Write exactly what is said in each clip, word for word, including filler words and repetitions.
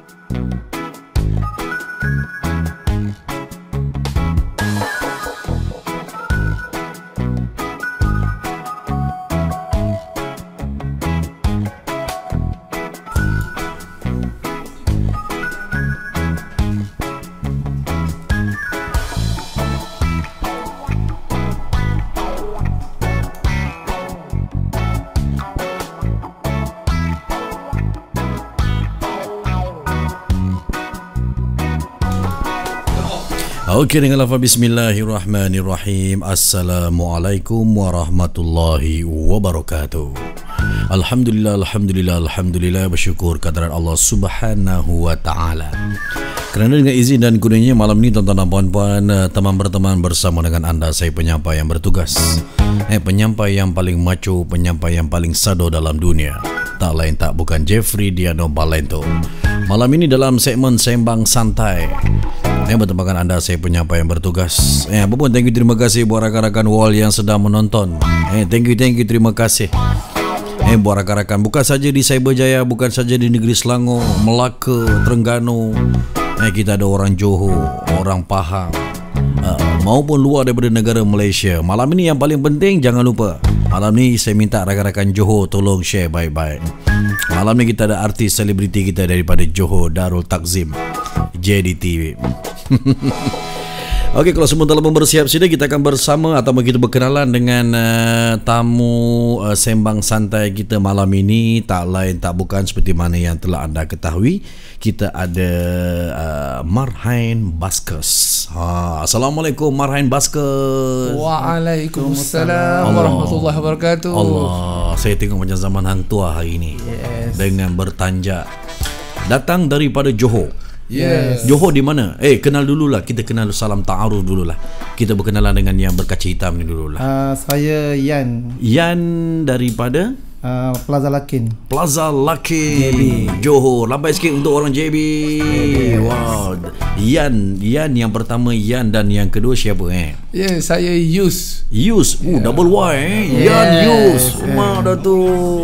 Okey, dengan lafaz bismillahirrahmanirrahim. Assalamualaikum warahmatullahi wabarakatuh. Alhamdulillah, alhamdulillah, alhamdulillah. Bersyukur kehadirat Allah Subhanahu wa taala. Kerana dengan izin dan kurnianya malam ini tuan-tuan dan puan-puan, teman berteman bersama dengan anda, saya penyampai yang bertugas. Eh penyampai yang paling macho, penyampai yang paling sado dalam dunia. Tak lain tak bukan Jeffrey Diano Balento. Malam ini dalam segmen Sembang Santai, Eh, bertemankan anda, saya penyampai yang bertugas. Eh, apa pun, thank you, terima kasih buat rakan-rakan wall yang sedang menonton. Eh, thank you, thank you, terima kasih. Eh, buat rakan-rakan, bukan saja di Cyberjaya, bukan saja di negeri Selangor, Melaka, Terengganu. Eh, kita ada orang Johor, orang Pahang, uh, maupun luar daripada negara Malaysia. Malam ini yang paling penting, jangan lupa, malam ni saya minta rakan-rakan Johor tolong share baik-baik. Malam ni kita ada artis selebriti kita daripada Johor, Darul Takzim, J D T V. Okey, kalau semua telah bersiap sedia, kita akan bersama atau kita berkenalan dengan uh, tamu uh, sembang santai kita malam ini. Tak lain tak bukan seperti mana yang telah anda ketahui, kita ada uh, Marhain Baskes. Ha, Assalamualaikum Marhain Baskes. Waalaikumsalam warahmatullahi wabarakatuh. Allah, saya tengok macam zaman hang tua hari ini. Yes. Dengan bertanjak datang daripada Johor. Yes. Johor di mana? Eh, kenal dululah. Kita kenal, salam ta'aruf dululah. Kita berkenalan dengan yang berkaca hitam ni dululah. Uh, saya Yan. Yan daripada uh, Plaza Lakin. Plaza Lakin, Johor. Lambai sikit untuk orang J B. Wow. Yan, Yan yang pertama Yan, dan yang kedua siapa eh? Ya, yeah, saya Yus. Yus. Oh, yeah. Double Y eh. Yes. Yan Yus. Mak dah tu.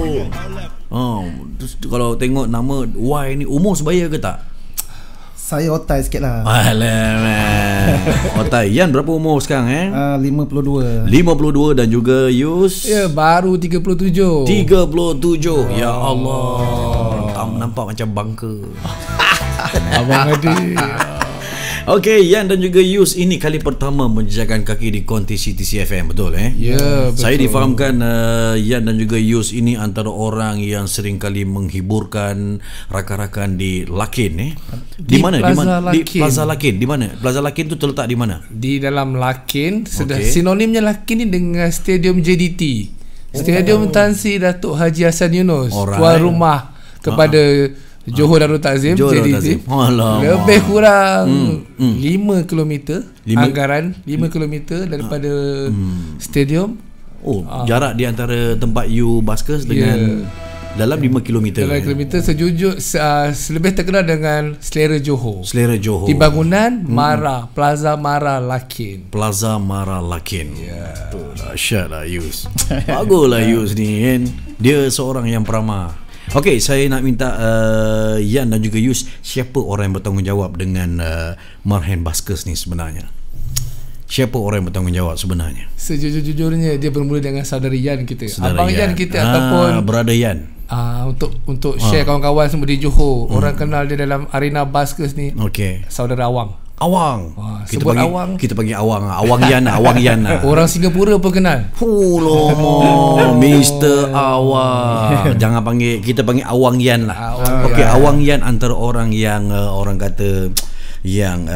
Oh, kalau tengok nama Y ni, umur sebaya ke tak? Saya otai sikit lah. Alamak. Otai. Yan berapa umur sekarang eh? Uh, lima puluh dua. lima puluh dua. Dan juga Yus? Ya, baru tiga puluh tujuh. tiga puluh tujuh. Ya Allah. Tak nampak macam bangka. Abang adik. Okey, Yan dan juga Yus ini kali pertama menjejakkan kaki di Konti C T C F M, betul eh? Ya, betul. Saya difahamkan uh, Yan dan juga Yus ini antara orang yang sering kali menghiburkan rakan-rakan di Lakin eh. Di Di mana? Di mana? Di Plaza Lakin. Di mana? Plaza Lakin tu terletak di mana? Di dalam Lakin. Sudah Okay. sinonimnya Lakin ni dengan Stadium J D T. Stadium oh. Tan Sri Datuk Haji Hassan Yunus. Alright. Tuan rumah kepada uh-huh. Johor Darul Takzim, J D T. Lebih kurang hmm, hmm. lima kilometer anggaran, lima kilometer daripada hmm. stadium. Oh, uh. jarak di antara tempat you Baskes dengan yeah. dalam lima kilometer. lima kilometer sejujur uh, lebih terkenal dengan Selera Johor. Selera Johor. Di bangunan hmm. Mara, Plaza Mara Lakin. Plaza Mara Lakin. Ya. Yeah. Dahsyat lah Yus. Baguslah Yus ni kan. Dia seorang yang peramah. Okey, saya nak minta uh, Yan dan juga Yus, siapa orang yang bertanggungjawab dengan uh, Marhain Baskes ni sebenarnya? Siapa orang yang bertanggungjawab sebenarnya? Sejujur-jujurnya dia bermula dengan saudara Yan kita. Saudara Abang Yan, Yan kita ah, ataupun brother Yan. Ah, untuk untuk share ah. kawan-kawan semua di Johor. Hmm. Orang kenal dia dalam arena Baskes ni. Okey. Saudara Awang. Awang. Wah, kita sebut panggil, Awang. Kita panggil Awang. Awang Yan, Awang Yan. Orang Singapura pun kenal. Hulomo, Mister Awang. Jangan panggil, kita panggil Awang Yan lah. Okey, ya. Awang Yan antara orang yang uh, orang kata yang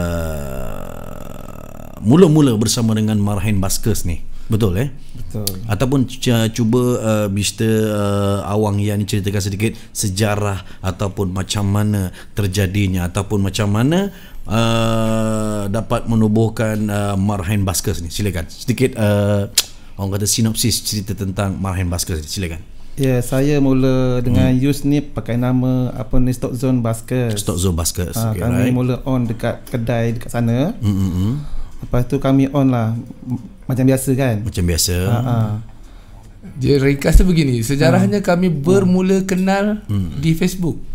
uh, mula-mula bersama dengan Marhain Baskes ni. Betul eh? Betul. Ataupun cuba uh, Mister Uh, Awang Yan ceritakan sedikit sejarah ataupun macam mana terjadinya ataupun macam mana uh, dapat menubuhkan uh, Marhain Baskes ni. Silakan sedikit uh, orang kata sinopsis cerita tentang Marhain Baskes ni. Silakan. Ya, yeah, saya mula dengan hmm. Yus ni pakai nama apa ni, Stock Zone Baskes. Stock Zone Baskes. Ha, okay, kami right. mula on dekat kedai dekat sana. Mm-hmm. Lepas tu kami on lah macam biasa kan. Macam biasa. Ha, ha. Dia ringkas tu begini, sejarahnya hmm. kami bermula kenal hmm. di Facebook.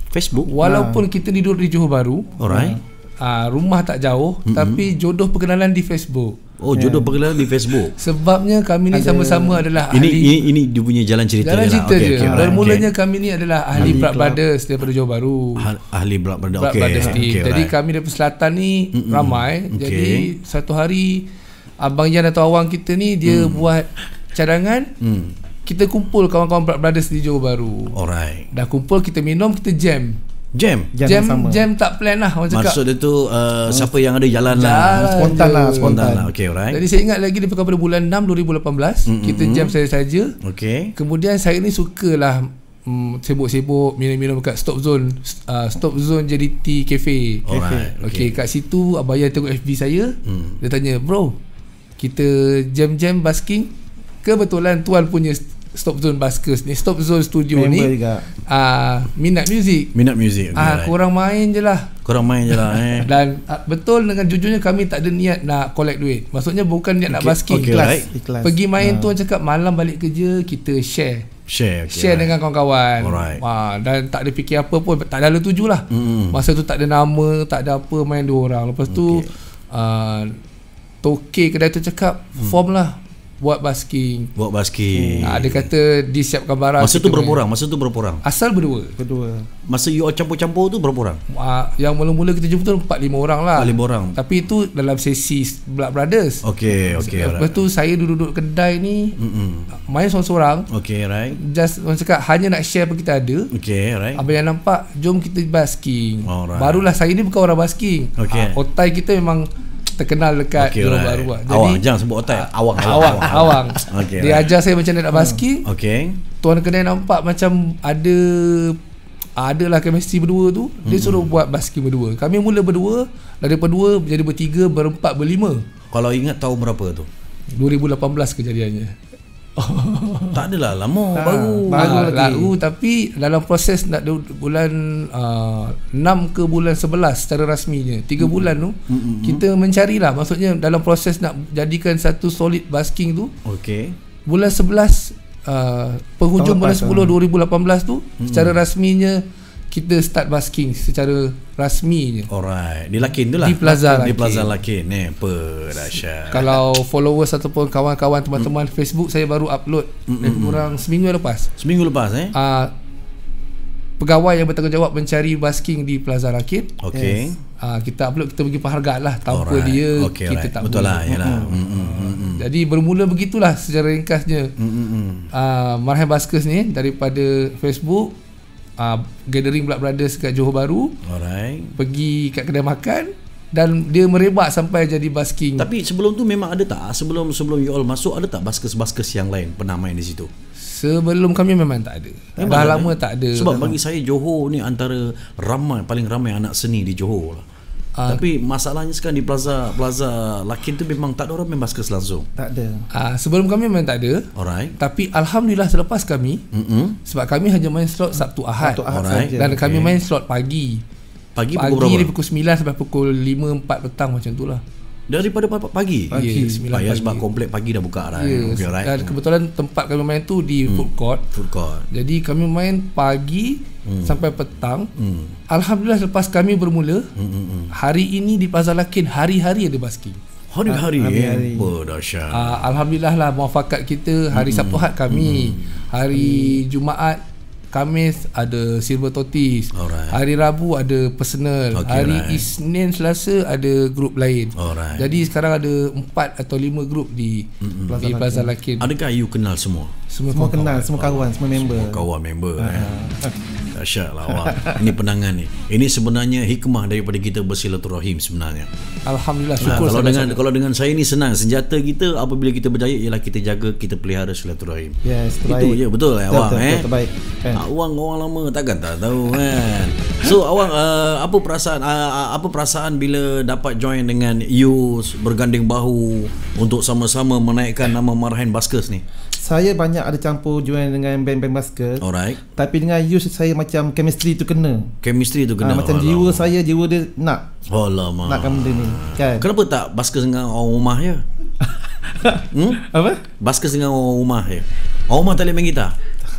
Facebook. Walaupun ha. kita tidur di Johor Bahru. Alright. Uh, rumah tak jauh, mm-hmm. tapi jodoh perkenalan di Facebook. Oh, jodoh yeah. perkenalan di Facebook. Sebabnya kami ni ada, sama-sama adalah ini, ahli. Ini ini dia punya jalan cerita jalan dia cerita lah. je. Okay, okay, Dan mulanya okay. kami ni adalah ahli, ahli Blood Brothers daripada Johor Bahru. Ahli Blood Brothers. Blood Okay. Brothers team. Okay, jadi right. kami daripada selatan ni mm-mm. ramai. Okay. Jadi satu hari Abang Jan atau Awang kita ni dia mm. buat cadangan. Mm. Kita kumpul kawan-kawan Blood Brothers di Johor Bahru. Alright. Dah kumpul, kita minum, kita jam. Jam? Jam, jam, jam tak plan lah orang cakap. Maksud dia tu uh, siapa yang ada jalan, jalan lah. Spontan lah. Spontan lah. Okay, alright. Jadi saya ingat lagi daripada pada bulan enam dua ribu lapan belas mm-hmm. kita jam saja-saja. Okay. Kemudian saya ni sukalah mm, sibuk-sibuk minum-minum kat Stop Zone, uh, Stop Zone J D T Cafe. Alright. Okay. okay, kat situ Abang Yan tengok F B saya. mm. Dia tanya, bro, kita jam-jam basking. Kebetulan tuan punya Stop Zone Baskers ni, Stop Zone Studio member ni uh, minat muzik. Minat muzik. Okay, ah, right. Korang main je lah. Korang main je lah eh. Dan uh, betul dengan jujurnya kami tak ada niat nak collect duit. Maksudnya bukan niat okay. nak basking. Okay, Ikhlas. right. Ikhlas. Pergi main uh. tu orang cakap malam balik kerja kita share. Share, okay, share right. dengan kawan-kawan. Alright. Ha, dan tak ada fikir apa pun. Tak ada tuju lah. Mm. Masa tu tak ada nama, tak ada apa, main dua orang. Lepas tu okay. uh, Toke kedai tu cakap mm. form lah buat basking. Buat basking. Hmm. Ha, dia kata disiapkan barang. Masa tu berapa orang? Masa tu berapa orang? Asal berdua. Berdua. Masa you all campur-campur tu berapa orang? Ha, yang mula-mula kita jumpa tu empat lima orang lah. empat lima orang. Tapi itu dalam sesi Blood Brothers. Okay, okay. Lepas right. tu saya duduk-duduk kedai ni Mm-mm. main seorang-seorang. Okay, right. Just orang cakap hanya nak share apa kita ada. Okay, right. Apa yang nampak, jom kita basking. Alright. Barulah saya ni bukan orang basking. Okay. Ha, otai kita memang terkenal dekat okay, Johor right. Bahru lah. Jadi awang, jangan sebut otai. Awang, awang, awang. awang. Okay, dia right. ajar saya macam mana nak basking. Okay. Tuan kedai nampak macam ada adalah chemistry berdua tu. Dia hmm. suruh buat basking berdua. Kami mula berdua, dari berdua jadi bertiga, berempat, berlima. Kalau ingat tahun berapa tu? dua ribu lapan belas kejadiannya. Tak adalah lama, ha, baru baru lagi. Lalu tapi dalam proses nak bulan uh, enam ke bulan sebelas secara rasminya tiga mm-hmm. bulan tu mm-hmm. kita mencarilah, maksudnya dalam proses nak jadikan satu solid basking tu. Okey. Bulan sebelas uh, penghujung bulan sepuluh dua ribu lapan belas tu mm-hmm. secara rasminya kita start basking secara rasminya. Alright. Di Lakin tu lah. Di Plaza Lakin. Di Plaza Lakin. Eh, apa dahsyat. Kalau followers ataupun kawan-kawan teman-teman mm. Facebook saya baru upload mm-hmm. kurang seminggu lepas. Seminggu lepas eh? Uh, pegawai yang bertanggungjawab mencari basking di Plaza Lakin. Okey. Yes. Uh, kita upload, kita bagi penghargaan lah. Tanpa Alright. dia okay, kita right. tak betul boleh. lah, yalah. Mm-hmm. Mm-hmm. Jadi bermula begitulah secara ringkasnya. Mm-hmm. Uh, Marhain Baskers ni daripada Facebook. Uh, gathering Blood Brothers kat Johor Bahru. Alright. Pergi kat kedai makan dan dia merebak sampai jadi basking. Tapi sebelum tu memang ada tak? Sebelum sebelum you all masuk ada tak baskers-baskers yang lain pernah main di situ? Sebelum kami memang tak ada. Memang dah lama tak ada. Sebab bagi saya Johor ni antara ramai paling ramai anak seni di Johor lah. Uh, Tapi masalahnya sekarang di Plaza Plaza Lakin tu memang tak ada orang main baskers langsung. Tak ada. Uh, sebelum kami memang tak ada. Alright. Tapi alhamdulillah selepas kami, mm-hmm. sebab kami hanya main slot Sabtu Ahad. Sabtu Ahad Alright. Dan okay. kami main slot pagi. Pagi, pagi pukul berapa? Dari pukul sembilan sampai pukul lima empat petang macam tu lah. Daripada pagi? Pagi, yes, sembilan pagi. Sebab komplek pagi dah buka dah. Yes. Okay, right. Dan kebetulan tempat kami main tu di hmm. food court. Food court. Jadi kami main pagi hmm. sampai petang. Hmm. Alhamdulillah selepas kami bermula, hmm. hari ini di Plaza Lakin hari-hari ada basking. Hari-hari eh. Oh, dahsyat. Uh, Alhamdulillah lah muafakat kita. Hari hmm. Sabtu Ahad kami. Hmm. Hari hmm. Jumaat, Khamis ada Silver Tortoise. Alright. Hari Rabu ada personal. Okay, hari right. Isnin, Selasa ada grup lain. Alright. Jadi sekarang ada empat atau lima grup di mm-hmm. Plaza, di Plaza Lakin. Adakah you kenal semua? Semua, semua kenal, semua kawan, semua member. Semua kawan member. Uh-huh. eh. Dahsyat lah awak. Ini penangan ni. Ini sebenarnya hikmah daripada kita bersilaturahim sebenarnya. Alhamdulillah syukur. Nah, kalau dengan sana. Kalau dengan saya ni senang. Senjata kita apabila kita berjaya ialah kita jaga, kita pelihara silaturahim. Yes, terbaik. Itu je betul lah awak eh. Terbaik. Kan? Awang orang lama takkan tak tahu kan. So awang uh, apa perasaan uh, apa perasaan bila dapat join dengan Yus, berganding bahu untuk sama-sama menaikkan nama Marhain Baskers ni? Saya banyak ada campur join dengan band-band baskers. Alright. Tapi dengan Yus saya macam chemistry tu kena. Chemistry tu kena. Ha, macam jiwa saya, jiwa dia nak. Alamak. Nakkan benda ni. Kan? Kenapa tak baskers dengan orang rumah je? hmm? Apa? Baskers dengan orang rumah je. Orang rumah tak boleh main gitar?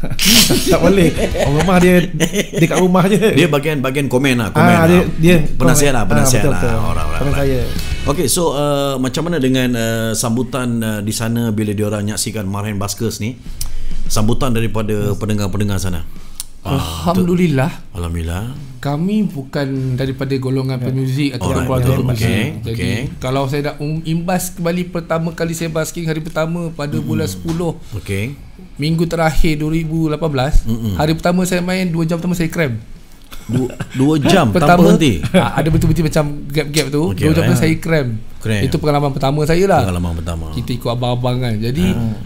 Tak boleh. Orang rumah dia dekat rumah je. Dia bagian-bagian komen lah, komen Ah, lah. dia, dia penasihat lah, penasihat ah, lah. betul, betul. Orang-orang. Teman saya. Okey, so uh, macam mana dengan uh, sambutan uh, di sana bila diorang nyaksikan Marahin Buskers ni? Sambutan daripada pendengar-pendengar sana. Alhamdulillah. Uh, Alhamdulillah. Kami bukan daripada golongan pemuzik atau Alright, keluarga betul. pemuzik. Okay, Jadi okay. kalau saya nak um, imbas kembali pertama kali saya basking hari pertama pada mm-hmm. bulan sepuluh. Okey. Minggu terakhir dua ribu lapan belas. Mm-hmm. Hari pertama saya main dua jam pertama saya cramp. Dua, dua jam tanpa pertama, henti. Ada betul-betul macam gap-gap tu. Okay, dua jam right. pertama saya cramp. Cramp. Itu pengalaman pertama saya lah. Pengalaman pertama. Kita ikut abang-abang kan. Jadi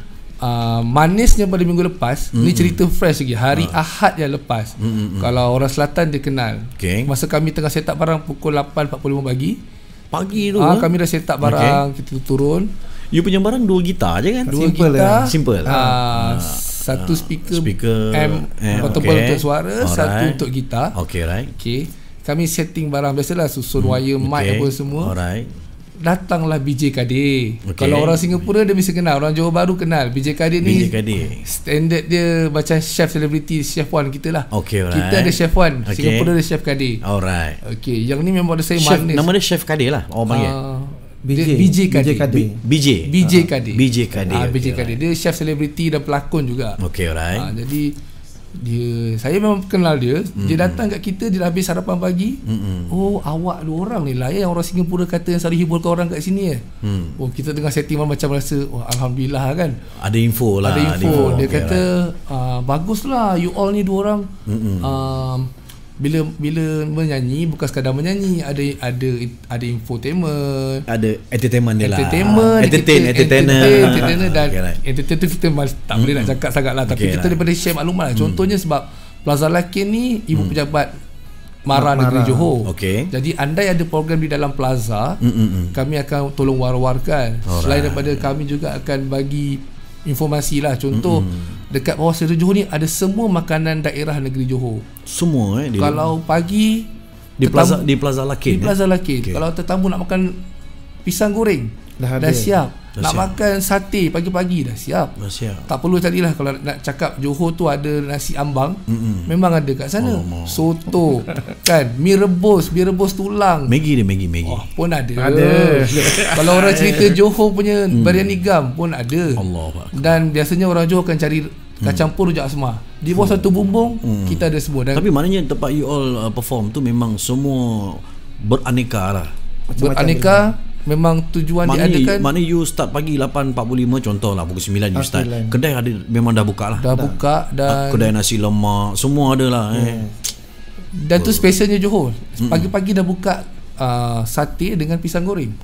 Uh, manisnya pada minggu lepas, mm-hmm. ni cerita fresh lagi. Hari uh. Ahad yang lepas, mm-hmm. kalau orang Selatan dia kenal. Okay. Masa kami tengah set up barang pukul lapan empat puluh lima pagi. Pagi tu uh, ha? Kami dah set up barang, okay. Kita turun. You punya barang dua gitar je kan? Dua Simple gitar, lah. Simple uh, uh, Satu speaker, speaker amp eh, portable okay. untuk suara. Alright. Satu untuk gitar. Okay, right. Okay. Kami setting barang biasalah, susun hmm. wire, mic okay. apa semua. Alright. Datanglah B J Kadir. Okay. Kalau orang Singapura dia mesti kenal, orang Johor Bahru kenal. B J Kadir ni B J Kadir. standard dia macam chef celebrity, chef one kita lah. Okay, right. Kita ada chef one, okay. Singapura ada chef Kadir. Alright. Okay, yang ni memang ada saya chef, manis. nama dia Chef Kadir lah. Oh panggil. Uh, B J B J Kadir. B J. B J Kadir. B J Kadir. Ah, B J okay, Kadir. Right. Dia chef celebrity dan pelakon juga. Okay, right. Uh, jadi dia, saya memang kenal dia. Mm-hmm. Dia datang kat kita, dia dah habis sarapan pagi. Mm-hmm. Oh, awak dua orang ni lah ya, yang orang Singapura kata yang selalu hiburkan orang kat sini eh. Mm. Oh, kita tengah setting macam rasa oh, alhamdulillah kan. Ada info lah. Ada info. Ada info. Dia okay, kata right. uh, baguslah you all ni dua orang. Mm-hmm. Um, bila bila menyanyi bukan sekadar menyanyi, ada ada ada infotainment, ada entertainment dia lah. Entertainment, entertain, kita, entertainer. entertain, entertainer dan okay, right. entertain tu kita mas, tak mm. boleh nak cakap sangat lah, tapi okay, kita right. daripada share maklumat lah. Contohnya mm. sebab Plaza Lakin ni ibu mm. pejabat Mara Mara. Negeri Johor. Okay. Jadi andai ada program di dalam plaza, mm-mm. kami akan tolong war-warkan. Alright. Selain daripada kami juga akan bagi informasi lah. Contoh mm-hmm. dekat bawah Seri Johor ni ada semua makanan daerah negeri Johor. Semua eh. Kalau pagi di plaza di Plaza Lakin. Di Plaza Lakin. Okay. Kalau tetamu nak makan pisang goreng dah, dah siap. Dah nak siap. Makan sate pagi-pagi dah siap. Dah siap. Tak perlu carilah kalau nak cakap Johor tu ada nasi ambang. Mm-mm. Memang ada kat sana. Oh, soto kan, mi rebus, mi rebus tulang. Maggi dia, Maggi, Maggi. Oh, pun ada. Ada. Kalau orang cerita Johor punya mm. biryani gam pun ada. Allah. Dan biasanya orang Johor akan cari kacang pur rujak asma. Di bawah hmm. satu bumbung hmm. kita ada semua. Dan tapi maknanya tempat you all uh, perform tu memang semua beraneka lah. Beraneka. Memang tujuan maknanya, diadakan. Maknanya you start pagi lapan empat puluh lima, contoh lah pukul sembilan you start. sembilan. Kedai ada memang dah buka lah. Dah, dah. buka dan kedai nasi lemak semua ada lah. Hmm. Eh. Dan tu specialnya Johor. Pagi-pagi dah buka uh, sate dengan pisang goreng.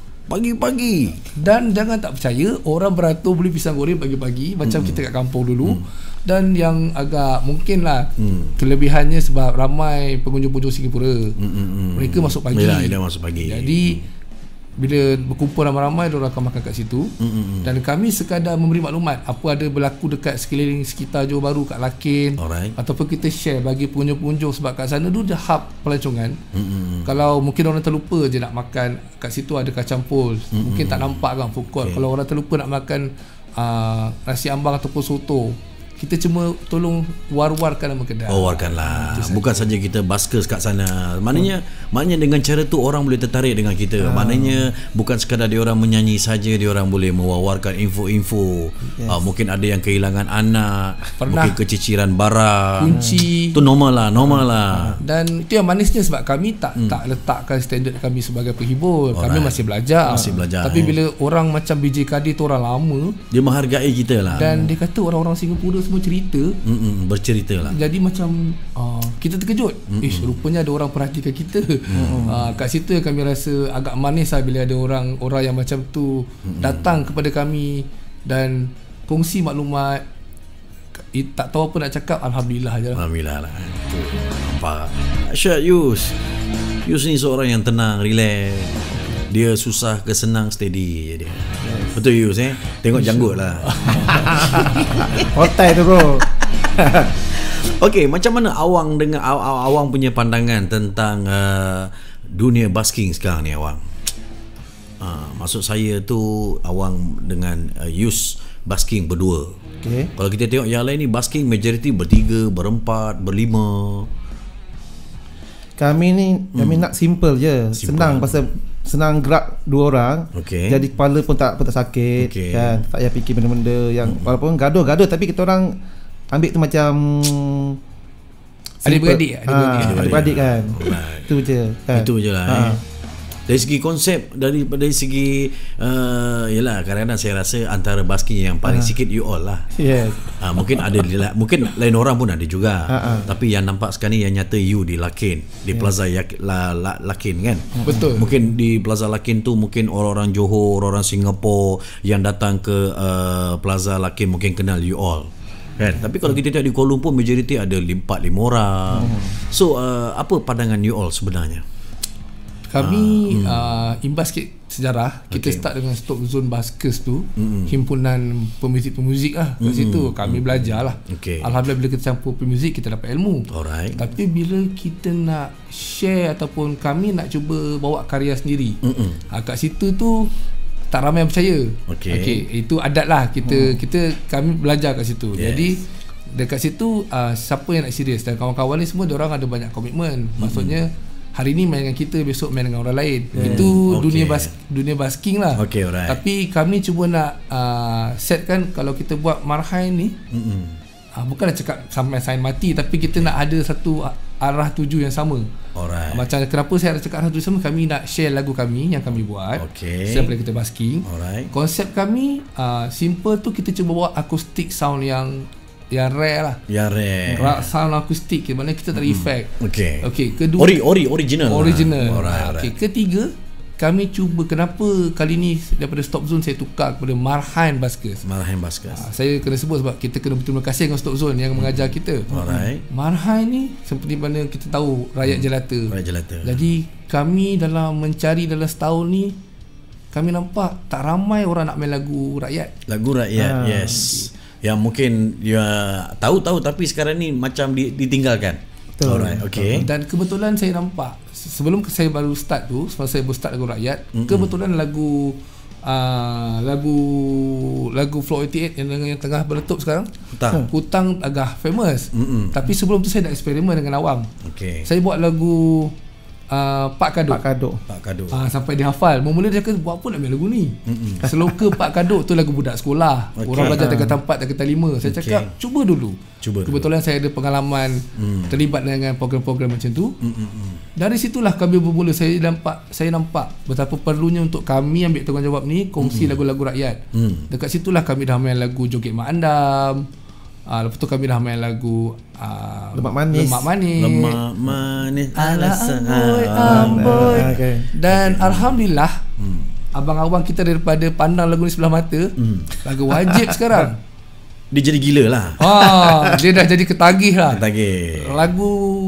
Pagi-pagi. Dan jangan tak percaya, orang beratur beli pisang goreng pagi-pagi macam mm. kita kat kampung dulu. Mm. Dan yang agak mungkin lah mm. kelebihannya sebab ramai pengunjung-pengunjung Singapura. Mm-mm. Mereka masuk pagi. Yalah, dia masuk pagi. Jadi bila berkumpul ramai-ramai, diorang akan makan kat situ. Mm-mm. Dan kami sekadar memberi maklumat apa ada berlaku dekat sekeliling sekitar Johor Bahru, kat Lakin. Alright. Ataupun kita share bagi pengunjung-pengunjung, sebab kat sana dulu dah hub pelancongan. Mm-mm. Kalau mungkin orang terlupa je nak makan kat situ ada kacang pol. Mm-mm. Mungkin tak nampak kan food court. Okay. Kalau orang terlupa nak makan uh, nasi ambang ataupun soto, kita cuma tolong war-warkan nama kedai. Oh, warkan lah. Bukan saja kita buskers kat sana. Maknanya hmm. maknanya dengan cara tu orang boleh tertarik dengan kita. Hmm. Maknanya bukan sekadar dia orang menyanyi saja, dia orang boleh mewar-warkan info-info. Yes. Uh, mungkin ada yang kehilangan anak, pernah mungkin keciciran barang. Kunci. Tu normal lah, normal lah. Dan itu yang manisnya sebab kami tak hmm. tak letakkan standard kami sebagai penghibur. Alright. Kami masih belajar. Masih belajar. Tapi eh. bila orang macam B J Kadir tu orang lama, dia menghargai kita lah. Dan hmm. dia kata orang-orang Singapura semua cerita. Mm-mm, bercerita lah. Jadi macam uh, kita terkejut. Ish, rupanya ada orang perhatikan kita. Uh, kat situ kami rasa agak manis lah bila ada orang orang yang macam tu Mm-mm. datang kepada kami dan kongsi maklumat. Tak tahu apa nak cakap, alhamdulillah je. Alhamdulillah lah. Nampak. Syed Yus. Yus ni seorang yang tenang, relax. Dia susah ke senang, steady je dia. Yes. Betul Yus eh? Tengok janggut lah. Otai tu bro. Okey, macam mana Awang dengan aw- Awang punya pandangan tentang uh, dunia busking sekarang ni Awang? Uh, maksud saya tu Awang dengan uh, Yus busking berdua. Okey. Kalau kita tengok yang lain ni basking majority bertiga, berempat, berlima. Kami ni hmm. kami nak simple je. Simple. Senang pasal senang gerak dua orang. Okay. Jadi kepala pun tak pun tak sakit okay. kan. Tak payah fikir benda-benda yang hmm. walaupun gaduh-gaduh tapi kita orang ambil tu macam adik-beradik, adik-beradik, ha, adik-beradik kan. Right. Itu je kan. Itu je lah. Ha. Eh. Dari segi konsep, dari dari segi uh, yalah, kadang-kadang saya rasa antara basking yang paling uh. sikit you all lah. Yes. Uh, mungkin ada mungkin lain orang pun ada juga. Uh-uh. Tapi yang nampak sekarang ni yang nyata you di Lakin, di yeah. Plaza Yak, la, la, Lakin kan. Betul. Mungkin di Plaza Lakin tu mungkin orang-orang Johor, orang-orang Singapura yang datang ke uh, Plaza Lakin mungkin kenal you all. Kan? Tapi kalau kita tengok di Kuala Lumpur majoriti ada empat lima orang. Hmm. So uh, apa pandangan you all sebenarnya? Kami uh, hmm. uh, imbas sikit sejarah. Kita okay. start dengan Stop Zone Buskers tu, hmm. himpunan pemuzik-pemuzik lah kat hmm. situ. Kami hmm. belajar lah. Okay. Alhamdulillah bila kita campur pemuzik kita dapat ilmu. Alright. Tapi bila kita nak share ataupun kami nak cuba bawa karya sendiri, hmm. uh, kat situ tu tak ramai yang percaya. Okay. Okay, itu adat lah kita hmm. kita kami belajar kat situ. Yes. Jadi dekat situ uh, siapa yang nak serius, dan kawan-kawan ni semua diorang ada banyak komitmen. Hmm. Maksudnya hari ni main dengan kita, besok main dengan orang lain. Hmm. Itu okay. dunia bas, dunia basking lah. Okay, alright. Tapi kami cuba nak uh, setkan kalau kita buat marhain ni, hmm. uh, bukanlah cakap sampai sign mati, tapi kita nak ada satu arah tuju yang sama. Alright. Macam kenapa saya ada cakap arah tuju sama, kami nak share lagu kami yang kami buat. Okay. Setiap kali kita basking. Alright. Konsep kami uh, simple tu, kita cuba bawa acoustic sound yang yang rare lah. Yang rare. Rock sound akustik, mana kita tak ada efek. Okay. Okay. Kedua, ori ori original. Original. Lah. Alright, okay. Alright. Ketiga, kami cuba kenapa kali ni daripada Stop Zone saya tukar kepada Marhain Buskers. Marhain Buskers. Ha, saya kena sebut sebab kita kena berterima kasih dengan Stop Zone yang hmm. mengajar kita. Alright. Marhain ni seperti mana kita tahu rakyat hmm. jelata. Rakyat jelata. Jadi kami dalam mencari dalam setahun ni, kami nampak tak ramai orang nak main lagu rakyat. Lagu rakyat. Ha. Yes. Okay. Yang mungkin ya tahu-tahu tapi sekarang ni macam ditinggalkan. Betul. Alright, okay. Dan kebetulan saya nampak sebelum saya baru start tu, sebelum saya baru start lagu rakyat, mm-hmm. kebetulan lagu uh, lagu lagu Floor lapan lapan yang, yang tengah berletup sekarang, Hutang, Hutang agak famous. Mm-hmm. Tapi sebelum tu saya nak eksperimen dengan awam. Okay. Saya buat lagu Uh, Pak Kaduk. Pak Kaduk. Pak Kaduk. Ah, sampai dia hafal. Mula-mula dia kata buat apa nak main lagu ni? Mm-mm. Seloka Pak Kaduk tu lagu budak sekolah. Okay. Orang belajar tingkatan empat, tingkatan lima. Saya okay. cakap cuba dulu. Cuba. Kebetulan dulu. Saya ada pengalaman mm. terlibat dengan program-program macam tu. Mm-mm. Dari situlah kami bermula. Saya nampak saya nampak betapa perlunya untuk kami ambil tanggungjawab ni, kongsi Mm-mm. lagu-lagu rakyat. Mm. Dekat situlah kami dah main lagu Joget Mak Andam. Ah, lepas tu kami dah main lagu uh, Lemak Manis. Lemak Manis. Lemak Manis. Alasan amboi, amboi. Okay. Dan okay. Alhamdulillah, hmm. abang-abang kita daripada pandang lagu ni sebelah mata, hmm. lagu wajib sekarang. Dia jadi gila lah. Ah, dia dah jadi ketagih lah. Ketagih. Lagu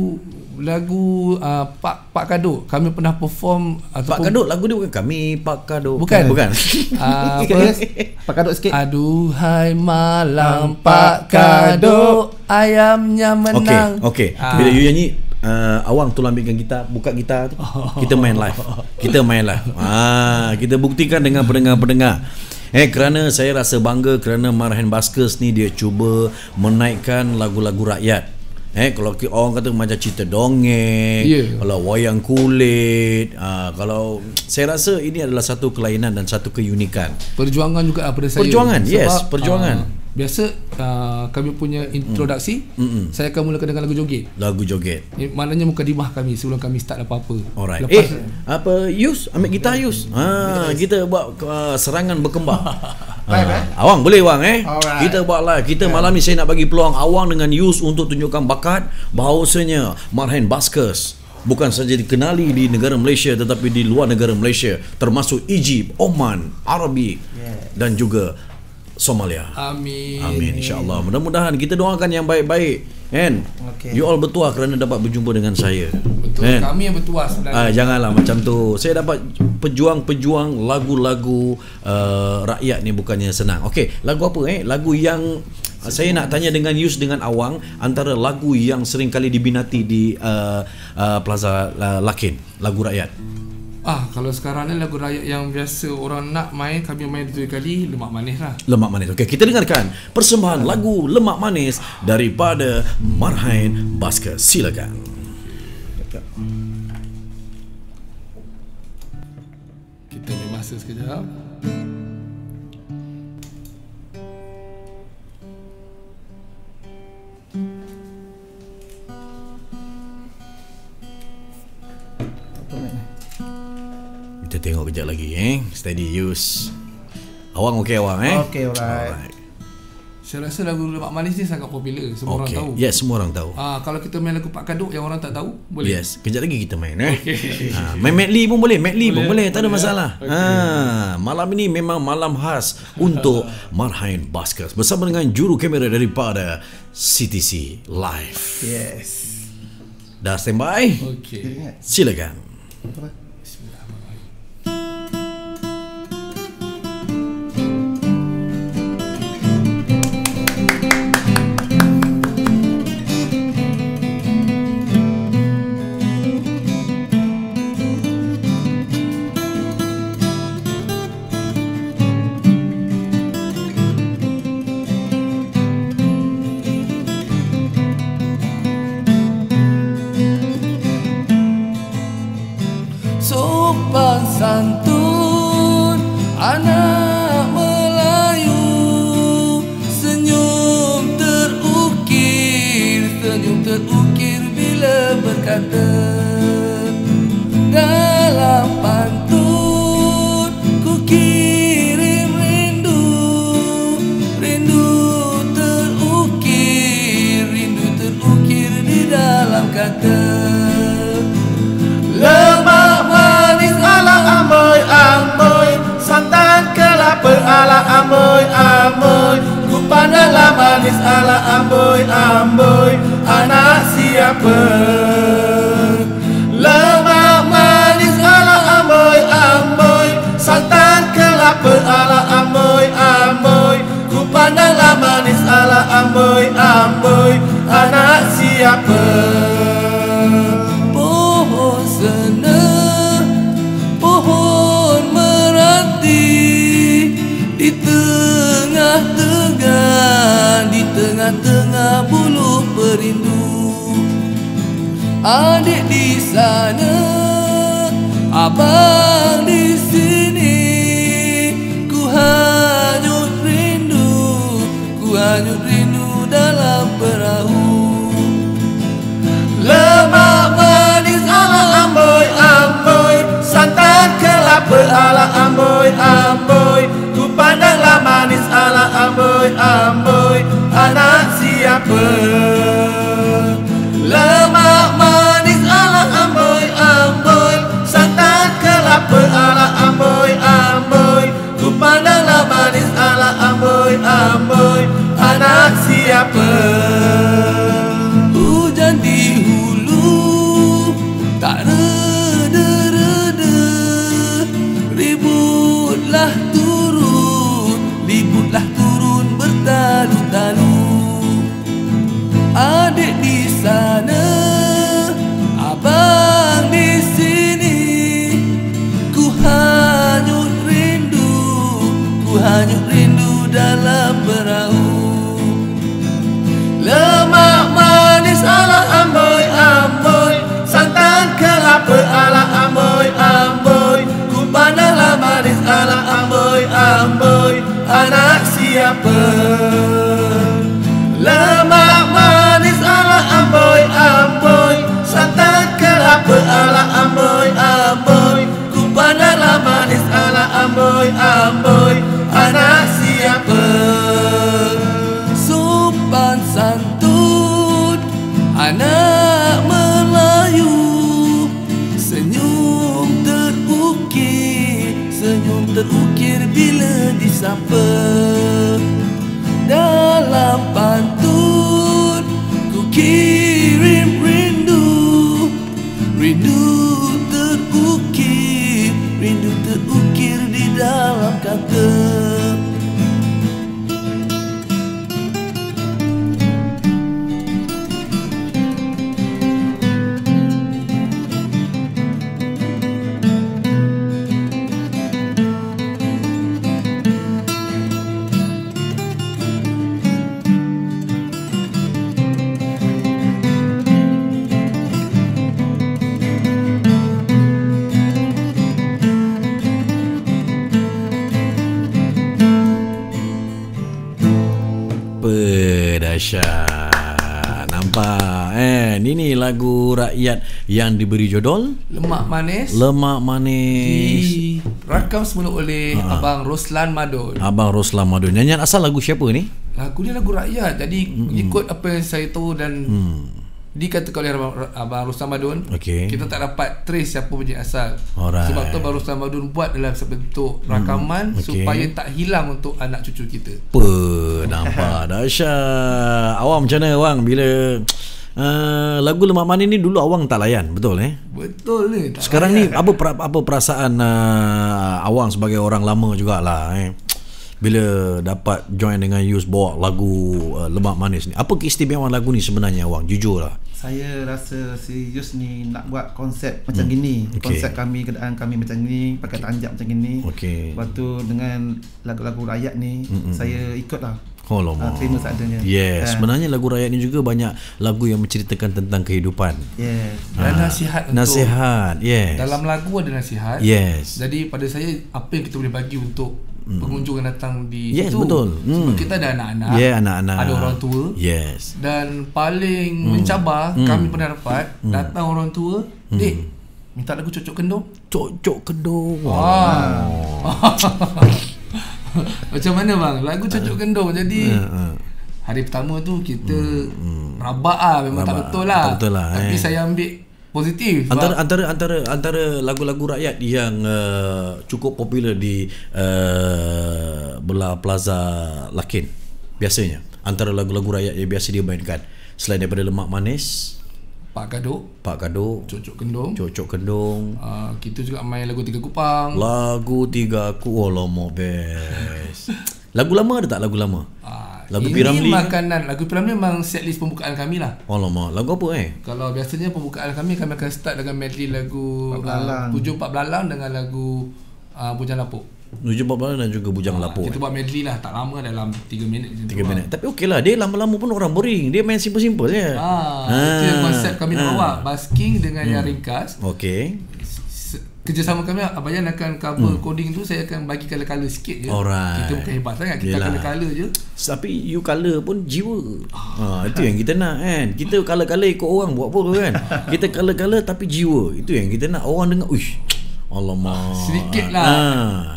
lagu uh, Pak Pak Kaduk kami pernah perform. Pak Kaduk lagu dia bukan kami Pak Kaduk. Bukan. Bukan. uh, apa? Pak Kaduk sikit. Aduhai malam Pak Kaduk, ayamnya menang. Okey, okey. Uh. Bila you nyanyi, uh, awang tolong ambilkan gitar, buka gitar tu. Kita main live. Kita main live. Ah, kita buktikan dengan pendengar-pendengar. Eh, kerana saya rasa bangga kerana Marhain Buskers ni dia cuba menaikkan lagu-lagu rakyat. Eh, kalau orang kata macam cerita dongeng, yeah. kalau wayang kulit, uh, kalau saya rasa ini adalah satu kelainan dan satu keunikan. Perjuangan juga pada saya. Perjuangan, sebab, yes, perjuangan. Uh, biasa uh, kami punya introduksi, mm. saya akan mulakan dengan lagu joget. Lagu joget. Eh, maknanya mukadimah kami sebelum kami start apa-apa. Alright. Lepas, eh, apa Yus, ambil gitar Yus. Ha, kita buat uh, serangan berkembang. Ha, awang boleh Awang eh. Alright. Kita buat live. Kita yeah. malam ni saya nak bagi peluang Awang dengan Yus untuk tunjukkan bakat bahawasanya Marhain Buskers bukan saja dikenali di negara Malaysia tetapi di luar negara Malaysia, termasuk Egypt, Oman, Arabi yeah. dan juga Somalia. Amin. Amin, insya-Allah. Mudah-mudahan kita doakan yang baik-baik, kan? Okay. You all bertuah kerana dapat berjumpa dengan saya. Betul. Kan? Kami yang bertuah sebenarnya. Ah, janganlah macam tu. Saya dapat pejuang-pejuang lagu-lagu uh, rakyat ni bukannya senang. Okey, lagu apa eh? Lagu yang uh, saya nak tanya dengan Yus dengan Awang, antara lagu yang sering kali dibinati di uh, uh, Plaza uh, Lakin, lagu rakyat. Ah, kalau sekarang ni lagu rakyat yang biasa orang nak main, kami main dua kali, Lemak Manis lah. Lemak Manis. Okey, kita dengarkan persembahan lagu Lemak Manis daripada Marhain Baskers. Silakan. Kita ambil masa sekejap. Kita tengok kejap lagi eh. Steady use. Awang okey awang eh? Okey, alright. alright. Saya rasa lagu Lemak Manis ni sangat popular, semua okay. orang tahu. Yes, semua orang tahu. Ah, kalau kita main lagu Pak Kaduk yang orang tak tahu, boleh. Yes, kejap lagi kita main eh. Okay. Ha, main medley pun boleh, medley boleh, pun boleh, tak ada masalah. Okay. Ha, malam ini memang malam khas untuk Marhain Baskers bersama dengan juru kamera daripada C T C Live. Yes. Dah standby? Okey. Silakan. Sopan santun anak Melayu, senyum terukir, senyum terukir bila berkata, dalam pantun ku kirim rindu, rindu terukir, rindu terukir di dalam kata. Lemak manis ala amoy amoy, santan kelapa ala amoy amoy, ku pandanglah manis ala amoy amoy, anak siapa? Lemak manis ala amoy amoy, santan kelapa ala amoy amoy, ku pandanglah manis ala amoy amoy, anak siapa? Pohon meranti di tengah-tengah, di tengah-tengah buluh perindu. Adik di sana, abang di sini, ku hanyut rindu, ku hanyut rindu dalam perahu. Lemak manis ala amoy amoy, santan kelapa ala amoy amoy, ku pandanglah manis ala amoy amoy, anak siapa? Lemak manis ala amoy amoy, santan kelapa ala amoy amoy, ku pandanglah manis ala amoy amoy, anak siapa? Hujan di hulu tak reda-reda, ributlah turun, ributlah turun bertalu-talu. Adik di sana, abang di sini, ku hanyut rindu, ku hanyut rindu dalam perahu. Lemak manis ala amoy amoy, santan kelapa ala amoy amoy, ku pandanglah manis ala amoy amoy, anak siapa? Lemak manis ala amoy amoy, santan kelapa ala amoy amoy, ku pandanglah manis ala amoy amoy, anak siapa? Sopan santun anak Melayu, senyum terukir, senyum terukir bila disapa, Apa dahsyat. Nampak eh ini lagu rakyat yang diberi judul Lemak Manis. Lemak Manis. Dirakam semula oleh ha. Abang Roslan Madun. Abang Roslan Madun. Nyanyian asal lagu siapa ni? Lagu ni lagu rakyat. Jadi mm-hmm. ikut apa yang saya tahu dan mm. dikatakan oleh Abang, Abang Roslan Madun, okay. kita tak dapat trace siapa punya asal. Alright. Sebab tu Abang Roslan Madun buat dalam sebentuk rakaman mm. okay. supaya tak hilang untuk anak cucu kita. Apa nampak dahsyat. Awang macam mana Awang bila Uh, lagu Lemak Manis ni dulu Awang tak layan, betul eh? Betul ni. Sekarang layan. Ni apa apa perasaan uh, Awang sebagai orang lama jugalah eh? Bila dapat join dengan Yus bawa lagu uh, Lemak Manis ni. Apa keistimewaan lagu ni sebenarnya Awang? Jujur lah. Saya rasa si Yus ni nak buat konsep macam hmm. gini. Okay. Konsep kami, keadaan kami macam ni, pakai okay. tanjak macam gini. Okay. Lepas tu dengan lagu-lagu rakyat ni, mm-hmm. saya ikutlah. Oh lama. Terima seadanya. Yes, ha. Sebenarnya lagu rakyat ni juga banyak lagu yang menceritakan tentang kehidupan. Yes. Dan ha. nasihat untuk nasihat. Yes. Dalam lagu ada nasihat. Yes. Jadi pada saya apa yang kita boleh bagi untuk hmm. pengunjung yang datang di yes, situ. Betul. Sebab hmm. kita ada anak-anak. Ya, yeah, anak-anak. Ada orang tua. Yes. Dan paling hmm. mencabar hmm. kami pernah dapat hmm. datang orang tua, hmm. "Dek, minta lagu Cocok Kendong." Cocok Kendong. Wah. Macam mana bang? Lagu Cocok Kendong. Jadi uh, uh. hari pertama tu kita hmm. rabak ah, memang rabak. tak betul lah. Tak betul lah. Tapi eh. saya ambil positif. Antara antara antara antara lagu-lagu rakyat yang uh, cukup popular di uh, belah Plaza Lakin biasanya. Antara lagu-lagu rakyat yang biasa dia mainkan selain daripada Lemak Manis, Pak Kaduk, Pak Kaduk, Cocok Kendong, Cocok Kendong. Uh, kita juga main lagu Tiga Kupang. Lagu Tiga Kupang, oh lama best. Lagu lama ada tak lagu lama? Uh, lagu ini Piramli. Makanan, lagu Piramli memang setlist pembukaan kami lah. Oh lama. Lagu apa eh? Kalau biasanya pembukaan kami kami akan start dengan medley lagu uh, Puju Pak Belalang dengan lagu uh, Bujang Lapuk. Puju Pak Belalang dan juga Bujang uh, Lapuk. Kita eh. buat medley lah, tak lama, dalam tiga minit. tiga minit. Tapi okey lah, dia lama-lama pun orang boring. Dia main simple-simple je. Ah, ah. Itu yang konsep kami nak bawa. Basking dengan hmm. yang ringkas. Okey. Kerjasama kami, Abang Yan akan cover hmm. coding tu, saya akan bagi colour-colour sikit je. Alright. Kita bukan hebat sangat, kita colour-colour je. Tapi you colour pun jiwa. Ha, itu yang kita nak kan. Kita colour-colour ikut orang buat apa kan. Kita colour-colour tapi jiwa. Itu yang kita nak. Orang dengar, uish, alamak. Sedikit lah. Ha.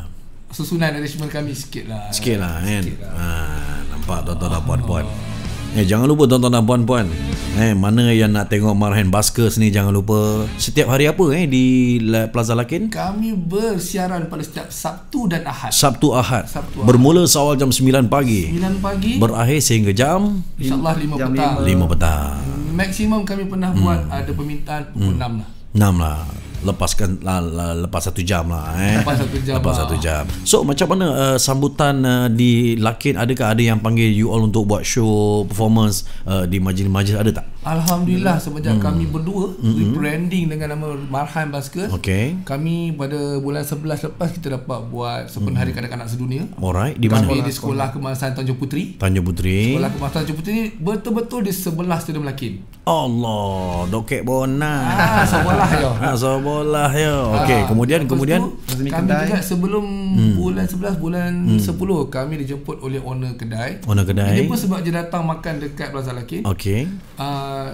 Susunan arrangement kami sikit lah. Sikit lah kan. Ha, nampak tuan-tuan dan puan-puan. Eh, jangan lupa tuan-tuan dan puan-puan, eh, mana yang nak tengok Marhain Buskers ni, jangan lupa setiap hari apa eh di Plaza Lakin? Kami bersiaran pada setiap Sabtu dan Ahad. Sabtu Ahad. Sabtu Ahad. Bermula seawal jam sembilan pagi. sembilan pagi. Berakhir sehingga jam InsyaAllah lima petang. lima petang. Maksimum kami pernah hmm. buat ada permintaan pukul hmm. enam lah. enam lah. Lepaskan la, la, lepas satu jam lah eh. Lepas satu jam. Lepas lah. satu jam. So macam mana uh, sambutan uh, di Lakin? Adakah ada yang panggil you all untuk buat show performance uh, di majlis-majlis, ada tak? Alhamdulillah, semenjak hmm. kami berdua hmm. rebranding dengan nama Marhain Buskers. Okay. Kami pada bulan sebelas lepas kita dapat buat Sempena Hari Kanak-Kanak Sedunia. Alright, di mana? Kami di Sekolah Kebangsaan Tanjung Puteri. Tanjung Puteri. Sekolah Kebangsaan Tanjung Puteri betul-betul di sebelah Stadium Lakin. Allah, dokek bona. Ah, sebelah ya. Ah, sebelah ya. Okey, ah, kemudian kemudian tu, kami kedai. Juga sebelum hmm. bulan sebelas, bulan hmm. sepuluh kami dijemput oleh owner kedai. Owner kedai. Ini pun sebab dia datang makan dekat Plaza Lakin. Okey. Uh,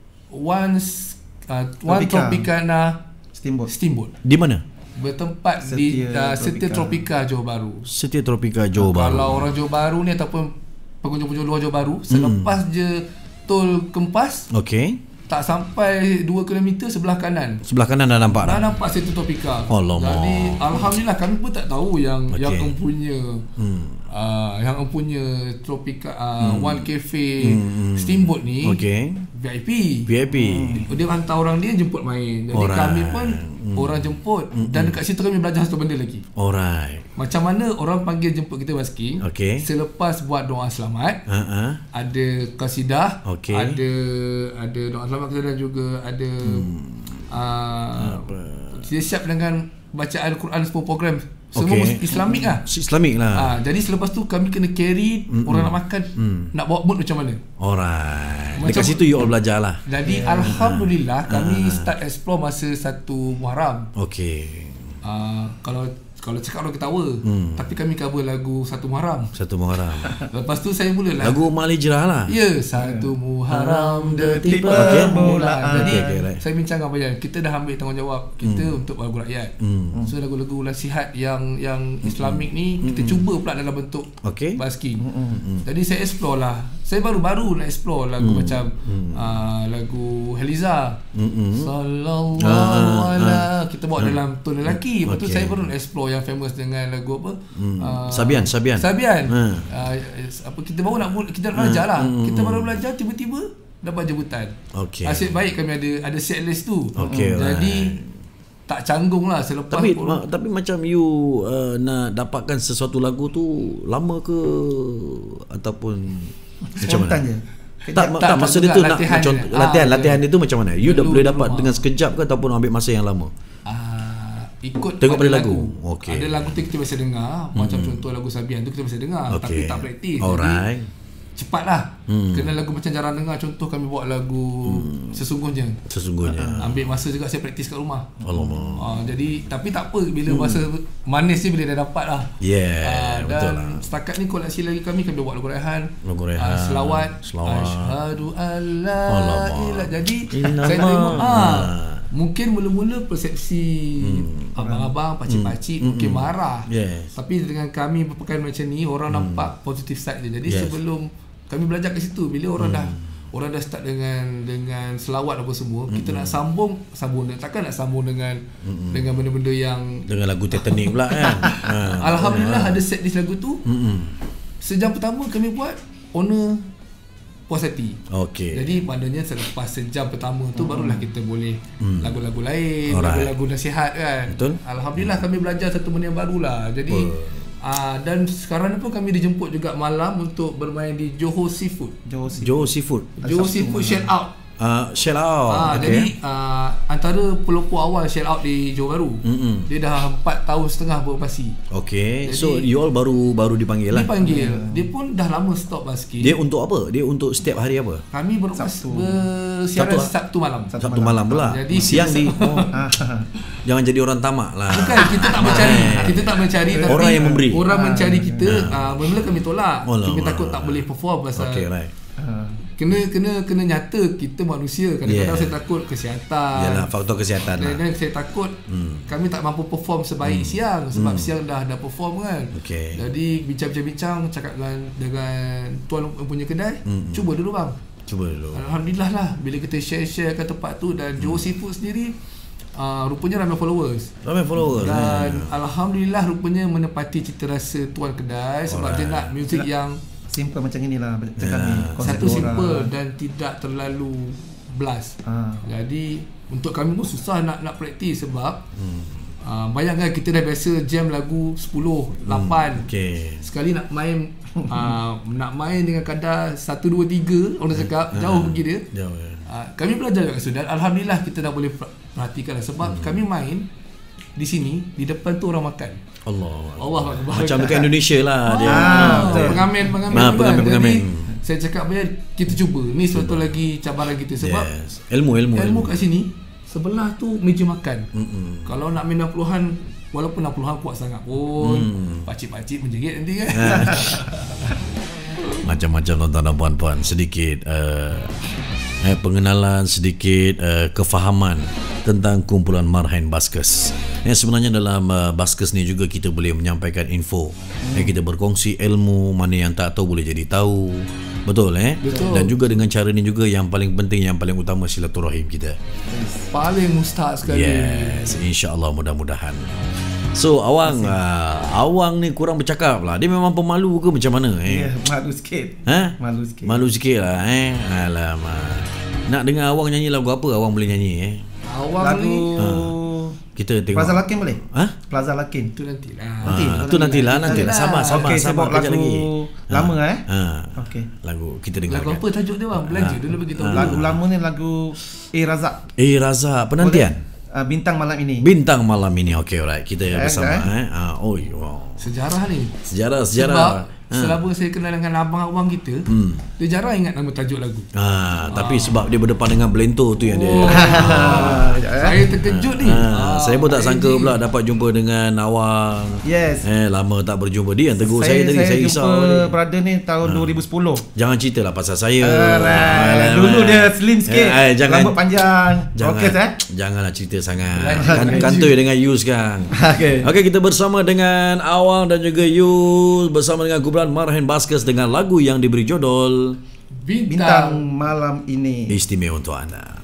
once uh, One Tropicana Steamboat. Steamboat. Di mana? Bertempat Setia di uh, Setia Tropika Johor Bahru. Setia Tropika Johor Bahru. Kalau orang Johor Bahru ni ataupun pengunjung-pengunjung luar Johor Bahru, selepas hmm. je Tol Kempas, okey, tak sampai dua kilometer sebelah kanan. Sebelah kanan dah nampak dah. Dah nampak Setia Tropika. Alamak. Jadi alhamdulillah kami pun tak tahu yang okay. yang empunya hmm. uh, yang empunya Tropika uh, hmm. One Cafe hmm. Steamboat ni. Okey. V I P. V I P. Hmm. Dia hantar orang dia jemput main. Jadi Alright. kami pun hmm. orang jemput hmm. dan dekat situ kami belajar satu benda lagi. Alright. Macam mana orang panggil jemput kita basking. Okay. Selepas buat doa selamat, uh-huh. ada qasidah, okay. ada ada doa selamat kita dan juga ada hmm. uh, dia siap dengan bacaan Al-Quran semua program. Semua okay. Islamik lah. Islamik lah. Ha, jadi selepas tu kami kena carry mm-mm. orang nak makan, mm. nak bawa mood macam mana. Alright. Macam, dekat situ you all belajar lah. Jadi yeah. alhamdulillah kami uh. start explore masa satu Muharram. Okay. Uh, kalau kalau cakap orang ketawa, hmm. tapi kami cover lagu Satu Muharram. Satu Muharram. Lepas tu saya mulalah lagu Mak Hijrah lah. Ya, Satu Muharram detik okay. permulaan. Jadi okay, okay, right. saya bincang dengan Bayan, kita dah ambil tanggungjawab kita hmm. untuk lagu rakyat. Hmm. So lagu-lagu nasihat yang yang Islamik ni kita hmm. cuba pula dalam bentuk okay. basking. Hmm. Jadi saya explore lah. Saya baru-baru nak explore lagu hmm. macam hmm. Uh, lagu Heliza. Hmm. Sallallahu ah, ala ah. kita bawa hmm. dalam tone lelaki. Lepas tu okay. saya baru nak explore yang famous dengan lagu apa? Hmm. Uh, Sabian, Sabian. Sabian. Hmm. Uh, apa kita baru nak kita nak belajar lah. Hmm. Kita baru belajar tiba-tiba dapat jemputan. Okey. Asyik baik kami ada ada set list tu. Okay, jadi right. tak canggung lah selepas tapi pun, ma- tapi macam you uh, nak dapatkan sesuatu lagu tu lama ke ataupun macam mana? Je. Tak, tak, tak masa dia tu nak latihan contoh, ah, latihan latihan dia tu macam mana? You dah boleh dapat rumah. Dengan sekejap ke ataupun ambil masa yang lama? Ah, ikut tengok pada lagu. lagu. Okay. Ada lagu tu kita biasa dengar, hmm. macam contoh lagu Sabian tu kita biasa dengar, okay. tapi tak praktis. Alright. Cepatlah. Hmm. Kena lagu macam jarang dengar, contoh kami buat lagu hmm. Sesungguhnya. Sesungguhnya. Uh, ambil masa juga saya praktis kat rumah. Alamak. Uh, jadi tapi tak apa bila hmm. masa manis ni bila dah dapat lah. Yeah, uh, betul dan lah. Setakat ni koleksi lagi kami kami buat lagu Rehan. Lagu Rehan. Uh, selawat. Selawat. Asyhadu alla ilaha. Jadi Inama. saya tengok ah mungkin mula-mula persepsi hmm. abang-abang, pakcik-pakcik hmm. mungkin marah. Yes. Tapi dengan kami berpakaian macam ni orang hmm. nampak positif side dia. Jadi yes. sebelum kami belajar kat situ, bila orang hmm. dah orang dah start dengan dengan selawat apa semua, hmm. kita nak sambung sambung takkan nak sambung dengan hmm. dengan benda-benda yang dengan lagu Titanic pula kan. ha. Alhamdulillah ha. ada set list lagu tu. Hmm. Sejam pertama kami buat owner puas hati. Okey. Jadi maknanya selepas sejam pertama tu hmm. barulah kita boleh hmm. lagu-lagu lain, Alright. lagu-lagu nasihat kan. Betul. Alhamdulillah hmm. kami belajar satu benda yang barulah. Jadi oh. Uh, dan sekarang ni pun kami dijemput juga malam untuk bermain di Johor Seafood. Johor Seafood. Johor Seafood. Johor Seafood Shell Out. Uh, shell Out. Uh, okay. Jadi uh, antara pelopor awal Shell Out di Johor Bahru. Mm-hmm. Dia dah empat tahun setengah beroperasi. Okay. Jadi, so you all baru baru dipanggil lah. Dipanggil. Yeah. Dia pun dah lama stop basket. Dia untuk apa? Dia untuk setiap hari apa? Kami beroperasi bersiaran Sabtu, Sabtu malam. Sabtu, Sabtu malam pula. Jadi siang di oh. Jangan jadi orang tamak lah. Bukan, kita tak mencari. Kita tak mencari tapi orang yang memberi. Orang mencari kita. Ah, uh, mula-mula kami tolak. Oh, kami lah, takut lah. tak boleh perform pasal. Okay, right. Uh, kena kena kena nyata kita manusia. Kadang-kadang yeah. saya takut kesihatan. Yalah, faktor kesihatan lah. Dan saya takut hmm. kami tak mampu perform sebaik hmm. siang sebab hmm. siang dah dah perform kan. Okay. Jadi bincang-bincang cakap dengan dengan tuan punya kedai, hmm. cuba dulu bang. Cuba dulu. Alhamdulillah lah bila kita share-share kat tempat tu dan Johor hmm. Seafood sendiri Uh, rupanya ramai followers. Ramai followers. Dan yeah. Alhamdulillah rupanya menepati cita rasa tuan kedai sebab Alright. dia nak muzik yang simple macam inilah macam yeah. kami. Satu simple dan tidak terlalu blast. Ah. Jadi untuk kami pun susah nak nak praktis sebab hmm. uh, bayangkan kita dah biasa jam lagu sepuluh, lapan. Hmm. Okay. Sekali nak main uh, nak main dengan kadar satu, dua, tiga orang cakap uh, jauh pergi dia. Jauh ya. Uh, kami belajar kat situ dan Alhamdulillah kita dah boleh perhatikan sebab hmm. kami main di sini di depan tu orang makan. Allah. Allah macam dekat Indonesia lah dia. Ah, pengamen pengamen. Nah, pengamen, pengamen. Jadi saya cakap bayar kita cuba. Ni suatu lagi cabaran kita sebab yes. ilmu ilmu ilmu kat sini sebelah tu meja makan. Mm-mm. Kalau nak main enam puluhan walaupun enam puluhan kuat sangat pun mm. pakcik-pakcik menjerit nanti kan. Macam-macam tuan-tuan dan puan-puan, sedikit uh, eh, pengenalan, sedikit uh, kefahaman tentang kumpulan Marhain Baskers. Yang sebenarnya dalam uh, Baskers ni juga kita boleh menyampaikan info. Hmm. Eh, kita berkongsi ilmu, mana yang tak tahu boleh jadi tahu. Betul eh? Betul. Dan juga dengan cara ni juga yang paling penting, yang paling utama silaturahim kita. Paling mustahak sekali. Yes, insya-Allah mudah-mudahan. So awang uh, awang ni kurang bercakap lah. Dia memang pemalu ke macam mana eh? Ya, malu sikit. Ha? Malu sikit. Malu sikit lah eh. Alamak. Nak dengar awang nyanyi lagu apa awang boleh nyanyi eh? Awang lagu ni ha. Kita tengok Plaza Lakin boleh? Ha? Plaza Lakin. Tu nantilah. Nanti. Ha, tu nantilah, nantilah. Sabar, sabar, okay, sabar kejap lagi. Lama ha. eh? Ha. Okey. Lagu kita dengar. Lagu apa tajuk dia bang? Belanja ha. dulu bagi tahu. Lagu lama ni lagu Eh Razak. Eh Razak, penantian. Uh, bintang malam ini. Bintang malam ini. Okey, alright. Kita eh, bersama eh. eh. Ah, oh, wow. Sejarah ni. Sejarah, sejarah. Sebab selama saya kenal dengan abang-abang kita, hmm. dia jarang ingat nama tajuk lagu. Ha, tapi ah. sebab dia berdepan dengan Blento tu yang oh. dia. Saya terkejut ni. Ha, ah, saya pun tak sangka je. pula dapat jumpa dengan Awang. Yes. Eh, lama tak berjumpa. Dia yang tegur saya, saya tadi. Saya, saya risau. Saya jumpa brother ni tahun ha. dua ribu sepuluh. Jangan ceritalah pasal saya. Alright. Dulu dia slim sikit. Eh, eh, jangan, rambut panjang. Jangan, Roket, eh? Janganlah cerita sangat. kan, kantoi dengan Yus kan. Okey. Okey, kita bersama dengan Awang dan juga Yus bersama dengan kumpulan Marhain Baskers dengan lagu yang diberi judul Bintang, Bintang Malam Ini. Istimewa untuk anda.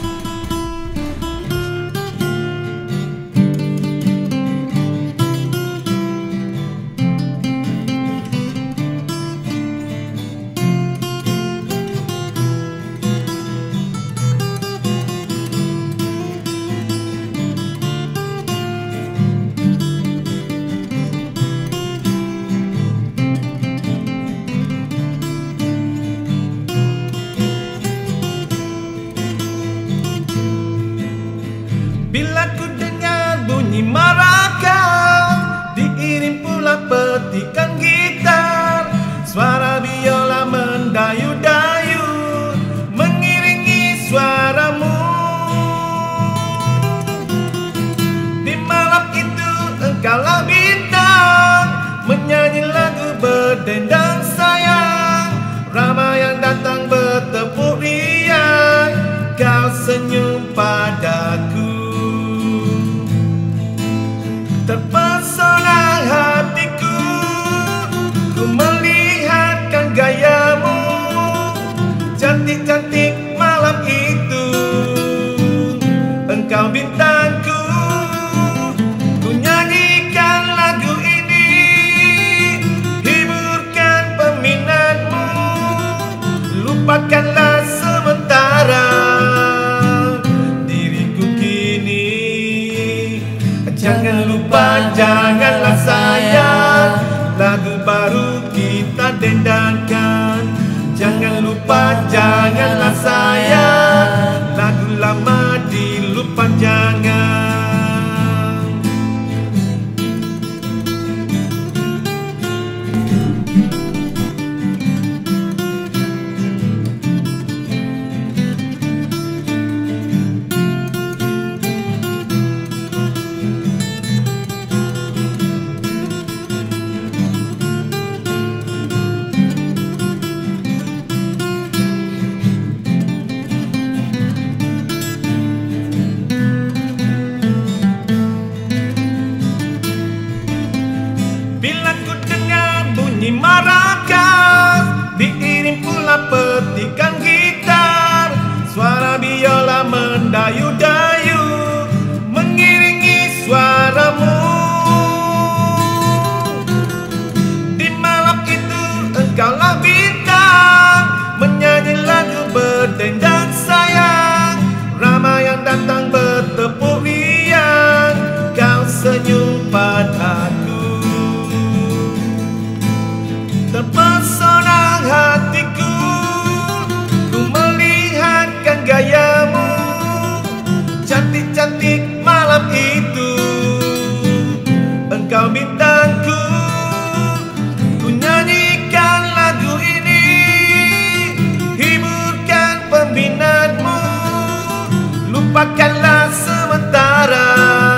Bila ku dengar bunyi maracas, diiring pula petikan gitar, suara biola mendayu-dayu mengiringi suaramu. Di malam itu engkaulah bintang, menyanyi lagu berdendang sayang. Ramai yang datang bertepuk riang, kau senyum padaku. Terpesona hatiku, ku melihatkan gayamu, cantik-cantik malam itu. Engkau bintangku, ku nyanyikan lagu ini, hiburkan peminatmu, lupakanlah sementara diriku kini. Jangan lupa, janganlah sayang, lagu baru kita dendangkan. Jangan lupa, janganlah sayang, lagu lama dilupa jangan. Maracas, diiring pula petikan gitar, suara biola mendayu-dayu mengiringi suaramu. Di malam itu engkaulah bintang, menyanyi lagu berdendang sayang. Ramai yang datang bertepuk riang, kau senyum padaku. Terpesona hatiku, ku melihatkan gayamu, cantik-cantik malam itu. Engkau bintangku, ku nyanyikan lagu ini, hiburkan peminatmu, lupakanlah sementara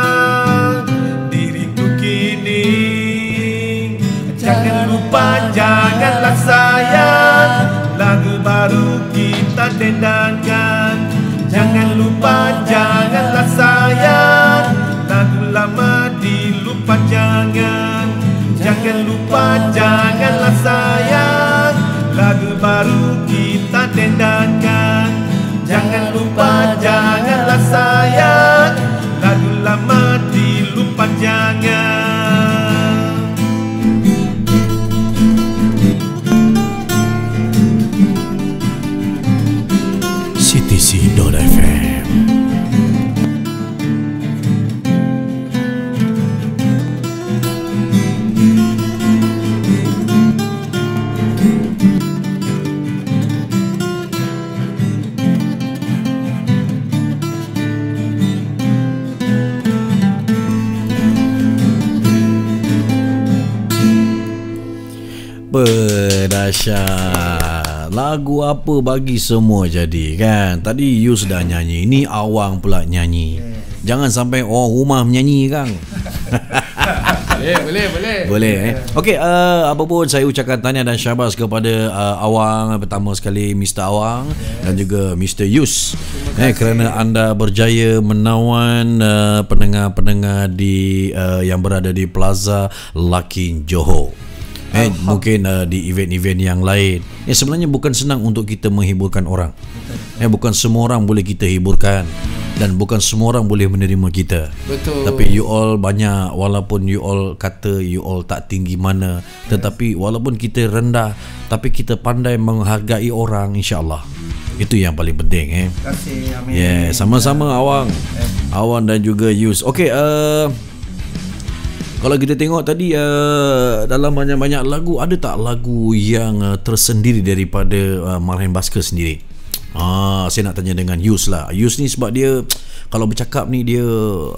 diriku kini. Jangan lupa, janganlah sayang, lagu baru kita dendangkan. Jangan lupa, janganlah sayang, lagu lama dilupa jangan. Jangan lupa, janganlah sayang, lagu baru kita dendangkan. Jangan lupa, janganlah sayang, lagu lama dilupa jangan. C T C dot F M. Dahsyat. Lagu apa bagi semua jadi kan. Tadi you sudah nyanyi, ini Awang pula nyanyi. Jangan sampai orang rumah menyanyi kan. Boleh, boleh, boleh. Boleh eh. Okey, uh, apa pun saya ucapkan tahniah dan syabas kepada uh, Awang, pertama sekali Mister Awang, yes, dan juga Mister Yus eh kerana anda berjaya menawan uh, pendengar-pendengar di uh, yang berada di Plaza Larkin Johor. Eh, mungkin uh, di event-event yang lain. Eh, sebenarnya bukan senang untuk kita menghiburkan orang. Eh, bukan semua orang boleh kita hiburkan, dan bukan semua orang boleh menerima kita. Betul. Tapi you all banyak, walaupun you all kata you all tak tinggi mana, tetapi walaupun kita rendah, tapi kita pandai menghargai orang, insya-Allah. Itu yang paling penting eh. Terima kasih. Amin. Yeah, sama-sama Awang. Awang dan juga Yus. Okey, uh, kalau kita tengok tadi uh, dalam banyak-banyak lagu, ada tak lagu yang uh, tersendiri daripada uh, Marhain Basker sendiri? Ah, saya nak tanya dengan Yus lah. Yus ni sebab dia kalau bercakap ni dia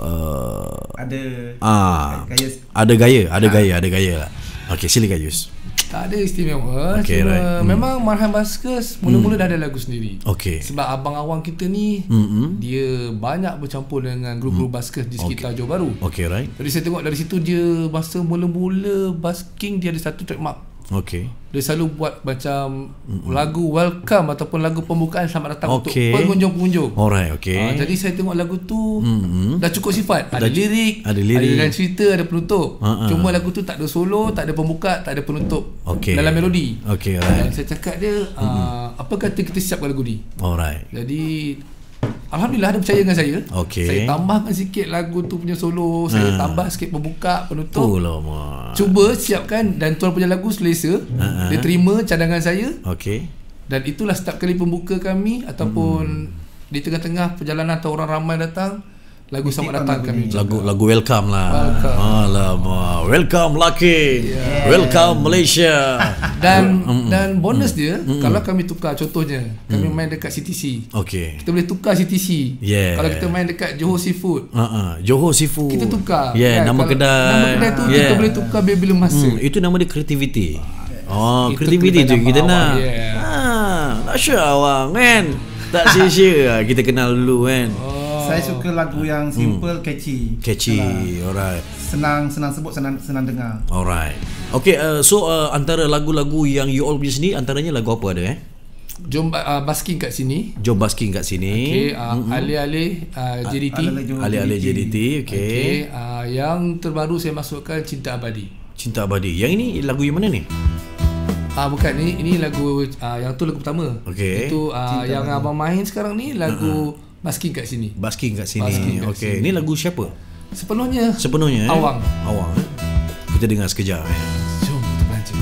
uh, Ada ah, gaya. ada gaya, ada gaya, ada gaya lah. Okey, silakan Yus. Tak ada istimewa. Okay, Cuma right. memang Marhain Basker mula-mula dah ada lagu sendiri. Okey. Sebab abang Awang kita ni, Mm-hmm. dia banyak bercampur dengan grup-grup basker di sekitar Johor Bahru. Okey, right. Jadi saya tengok dari situ dia masa mula-mula basking dia ada satu trademark. Okey. Dia selalu buat macam mm-hmm. lagu welcome ataupun lagu pembukaan selamat datang Okay. untuk pengunjung-pengunjung. Alright, okey. Uh, jadi saya tengok lagu tu Mm-hmm. dah cukup sifat. Ada Dah- lirik, ada lirik. ada cerita, ada penutup. Uh-uh. Cuma lagu tu tak ada solo, tak ada pembuka, tak ada penutup Okey. dalam melodi. Okey, Dan alright. saya cakap dia, uh, apa kata kita siapkan lagu ni? Alright. Jadi alhamdulillah ada percaya dengan saya. Okey. Saya tambahkan sikit lagu tu punya solo, saya Ha. tambah sikit pembuka, penutup. Oh lama. Cuba siapkan, dan tuan punya lagu selesa. Ha-ha. Dia terima cadangan saya, Okey. dan itulah setiap kali pembuka kami ataupun di tengah-tengah perjalanan atau orang ramai datang, lagu selamat datang kami ucapkan. Lagu lagu welcome lah. Welcome. Alamak. Welcome Larkin. Yeah. Welcome Malaysia. Dan Mm-mm. dan bonus dia, Mm-mm. kalau kami tukar, contohnya kami main dekat C T C, Okey. kita boleh tukar C T C. Yeah. Kalau kita main dekat Johor Seafood, Uh-uh. Johor Seafood. kita tukar. Yeah, kan? nama Kalau kedai. Nama kedai tu yeah. kita boleh tukar bila-bila masa. Hmm, itu nama dia kreativiti. Oh, Itu kreativiti tu kedai kita nama nak. awak, yeah. Ah, tak sure awang kan. Tak sia-sia kita kenal dulu kan. Oh. Saya suka lagu yang simple, catchy. Catchy. Itulah. Alright. Senang senang sebut, senang senang dengar. Alright. Okay, uh, so uh, antara lagu-lagu yang you all punya sendiri, antaranya lagu apa ada eh? Jom uh, basking kat sini. Jom basking kat sini. Okey, uh, mm-hmm. alih-alih uh, J D T. Alih-alih J D T. Okay. Okey, uh, yang terbaru saya masukkan Cinta Abadi. Cinta Abadi. Yang ini lagu yang mana ni? Ah uh, bukan, ni ini lagu uh, yang tu lagu pertama. Okey. Itu uh, yang Abadi. abang main sekarang ni lagu uh-huh. basking kat sini. Basking kat sini. Basking kat Okey. sini. Ini lagu siapa? Sepenuhnya Sepenuhnya eh? Awang. Awang. Eh? Kita dengar sekejap eh. Jom kita belanja.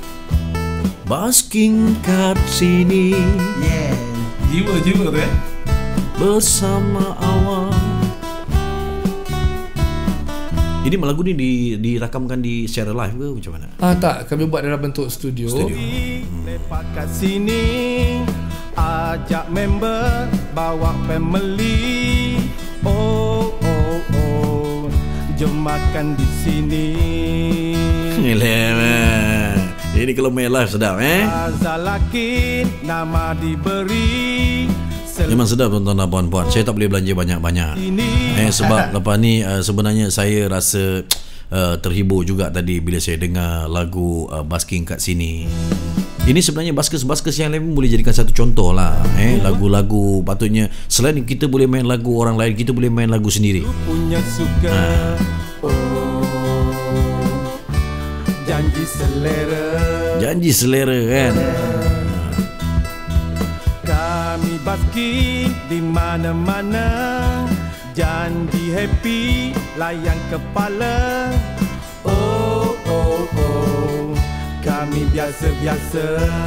Basking kat sini Yeah. Jiwa-jiwa tu eh. bersama Awang. Ini lagu ni di, dirakamkan di secara live ke macam mana? Ah tak, kami buat dalam bentuk studio. Studio. Lepak kat sini, ajak member, bawa family. Oh oh oh, jom makan di sini. Elemen. Ini kalau main live sedap eh. Azalakin nama diberi. Memang sedap tuan-tuan dan puan-puan. Saya tak boleh belanja banyak-banyak. Eh sebab lepas ni uh, sebenarnya saya rasa uh, terhibur juga tadi bila saya dengar lagu uh, Basking kat sini. Ini sebenarnya baskers-baskers yang lain boleh jadikan satu contoh lah. Eh lagu-lagu patutnya selain kita boleh main lagu orang lain, kita boleh main lagu sendiri. Punya suka. Oh, janji selera. Janji selera kan. Kami basking di mana-mana, janji happy, layan kepala. Oh oh oh, kami biasa-biasa.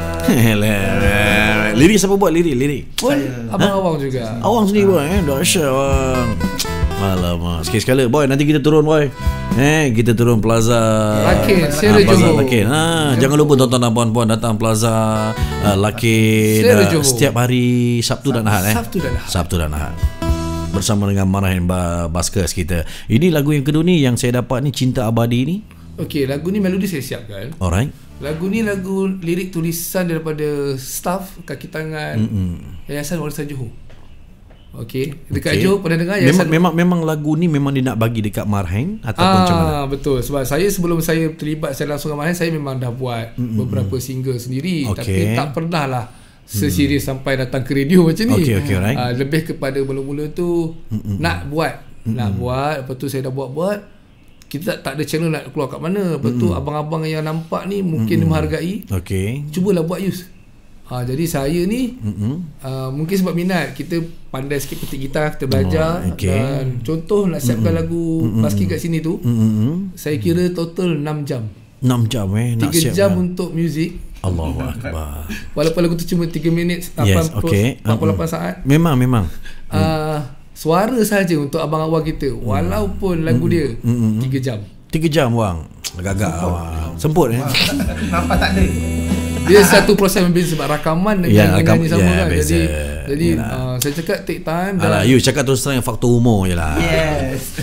Lirik siapa buat lirik? Lirik Pun abang Awang juga. Awang sendiri buat eh. Dahsyat Awang. Alamak. Sekali-sekala boy, nanti kita turun boy. Eh, kita turun Plaza Larkin, Ah, Sierra Plaza Johor. Larkin. Ha, jangan lupa tuan-tuan dan puan-puan datang Plaza uh, Larkin Sierra uh, Johor. setiap hari Sabtu dan Ahad eh. Sabtu dan Ahad. Sabtu dan Ahad. Bersama dengan Marhain Baskers kita. Ini lagu yang kedua ni yang saya dapat ni Cinta Abadi ni. Okey, lagu ni melodi saya siapkan. Alright. Lagu ni lagu lirik tulisan daripada staff kaki tangan mm-hmm. Yayasan Warisan Johor. Okey, dekat okay. Johor pernah dengar Yayasan memang, memang memang lagu ni memang dia nak bagi dekat Marhain ataupun ah, macam mana? Betul, sebab saya sebelum saya terlibat saya langsung dengan Marhain, saya memang dah buat mm-hmm. beberapa single sendiri okay. Tapi tak pernah lah seserius hmm. sampai datang ke radio macam ni. Okay, okay, right. uh, Lebih kepada mula-mula tu mm-mm. nak buat mm-mm. Nak buat, lepas tu saya dah buat-buat. Kita tak, tak ada channel nak keluar kat mana. Lepas tu abang-abang yang nampak ni mungkin dia menghargai, okay. Cubalah buat use. uh, Jadi saya ni uh, mungkin sebab minat, kita pandai sikit petik gitar, kita belajar oh, okay. Dan contoh nak siapkan mm-mm. lagu mm-mm. basking kat sini tu mm-mm. saya kira total enam jam. enam jam eh nak tiga jam kan? Untuk muzik. Allahu Akbar. Walaupun lagu tu cuma tiga minit yes, okay. empat puluh lapan saat. Memang memang uh, suara saja untuk abang awal kita. Walaupun lagu dia tiga jam. tiga jam bang. Agak-agak awak semput eh. Nampak tak ada. Dia satu proses berbeza sebab rakaman dengan yeah, nyanyi sama yeah, kan. Jadi jadi uh, saya cakap take time. Alah, you cakap terus terang faktor umur je lah. Yes.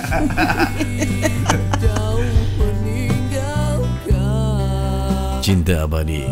Cinta Abadi.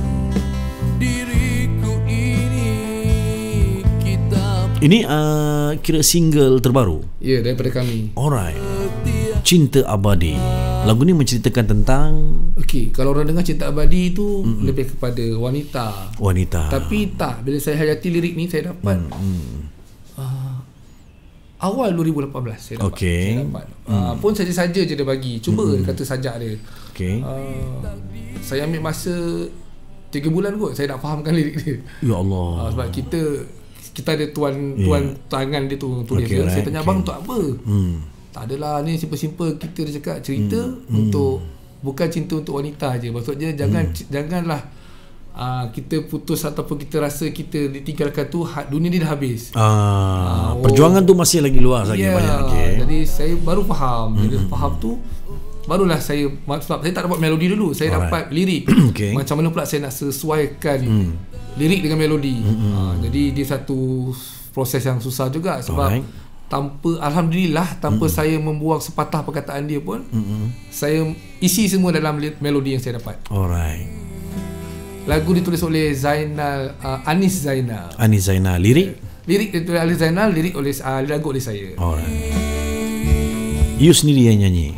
Ini uh, kira single terbaru. Ya, yeah, daripada kami. Alright. Cinta Abadi. Lagu ni menceritakan tentang okey, kalau orang dengar Cinta Abadi tu mm-hmm. lebih kepada wanita. Wanita. Tapi tak, bila saya hayati lirik ni saya dapat mm-hmm. uh, awal dua ribu lapan belas saya dapat. Okay. Saya dapat. Mm. Uh, pun saja-saja je dia bagi. Cuba mm-hmm. kata sajak dia. Okey. Uh, saya ambil masa tiga bulan kot saya nak fahamkan lirik dia. Ya Allah. Uh, sebab kita kita ada tuan tuan yeah. tangan dia tu tulis okay, dia. Right. Saya tanya okay. abang untuk apa? Hmm. Tak adalah, ni simple-simple kita dia cakap cerita hmm. untuk hmm. bukan cinta untuk wanita je. Maksudnya jangan hmm. janganlah uh, kita putus ataupun kita rasa kita ditinggalkan tu, dunia ni dah habis. Ah, uh, perjuangan oh, tu masih lagi luas lagi yeah. banyak. Okay. Jadi saya baru faham. Hmm. Jadi faham tu barulah saya, sebab saya tak dapat melodi dulu, saya Alright. dapat lirik. Okay. Macam mana pula saya nak sesuaikan hmm. lirik dengan melodi. Hmm. Ha, jadi dia satu proses yang susah juga sebab Alright. tanpa, alhamdulillah tanpa hmm. saya membuang sepatah perkataan dia pun, hmm. saya isi semua dalam melodi yang saya dapat. Alright. Lagu ditulis oleh Zainal, uh, Anis Zainal. Anis Zainal. Lirik? Lirik ditulis oleh Zainal, lirik oleh uh, lagu oleh saya. Alright. You sendiri yang nyanyi.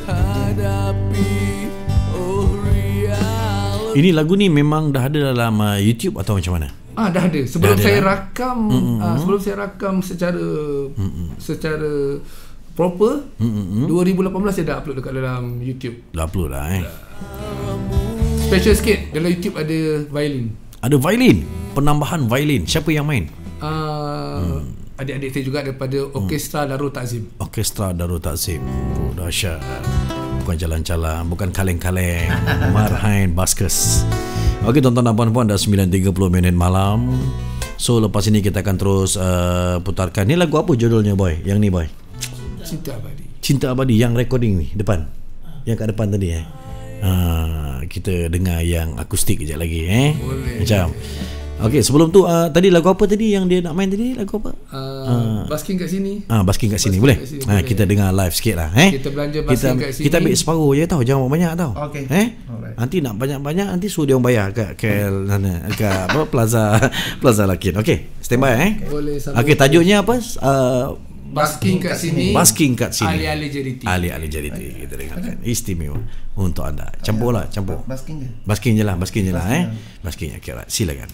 Ini lagu ni memang dah ada dalam uh, YouTube atau macam mana? Ah, dah ada. Sebelum dah ada saya lah. rakam, mm-hmm. uh, sebelum saya rakam secara mm-hmm. secara proper, mm-hmm. dua ribu lapan belas saya dah upload dekat dalam YouTube. Dah upload lah eh. Special sikit, dalam YouTube ada violin. Ada violin? Penambahan violin. Siapa yang main? Uh, hmm. Adik-adik saya juga daripada Orkestra Darul Takzim. Orkestra Darul Takzim. Oh, dahsyat. Bukan jalan-jalan, bukan kaleng-kaleng. Marhain Baskers. Okey tuan-tuan dan puan-puan, dah sembilan tiga puluh minit malam. So lepas ini kita akan terus uh, putarkan. Ni lagu apa judulnya boy? Yang ni boy? Cinta Abadi. Cinta Abadi yang recording ni depan. Yang kat depan tadi eh. Uh, kita dengar yang akustik kejap lagi eh. Boleh. Macam. Okey, sebelum tu uh, tadi lagu apa tadi yang dia nak main tadi? Lagu apa? Uh, uh, basking kat sini. Ah, uh, basking kat sini basking boleh? Kat sini, uh, boleh. Kita dengar live sikit lah eh. Kita belanja basking kita, kat sini. Kita ambil separuh je tau, jangan banyak tau. Okay. Eh? Alright. Nanti nak banyak-banyak nanti suruh dia orang bayar kat K L sana, kat apa Plaza Plaza Lakin. Okey, stand by eh. Boleh. Okey, tajuknya apa? Uh, Basking kat sini. Basking kat sini. Ali-ali Jariti. Ali-ali Jariti. Kita dengarkan. Istimewa untuk anda. Campur lah, campur. Basking je. Basking je lah, basking je lah eh. Basking. Okey, right. Silakan.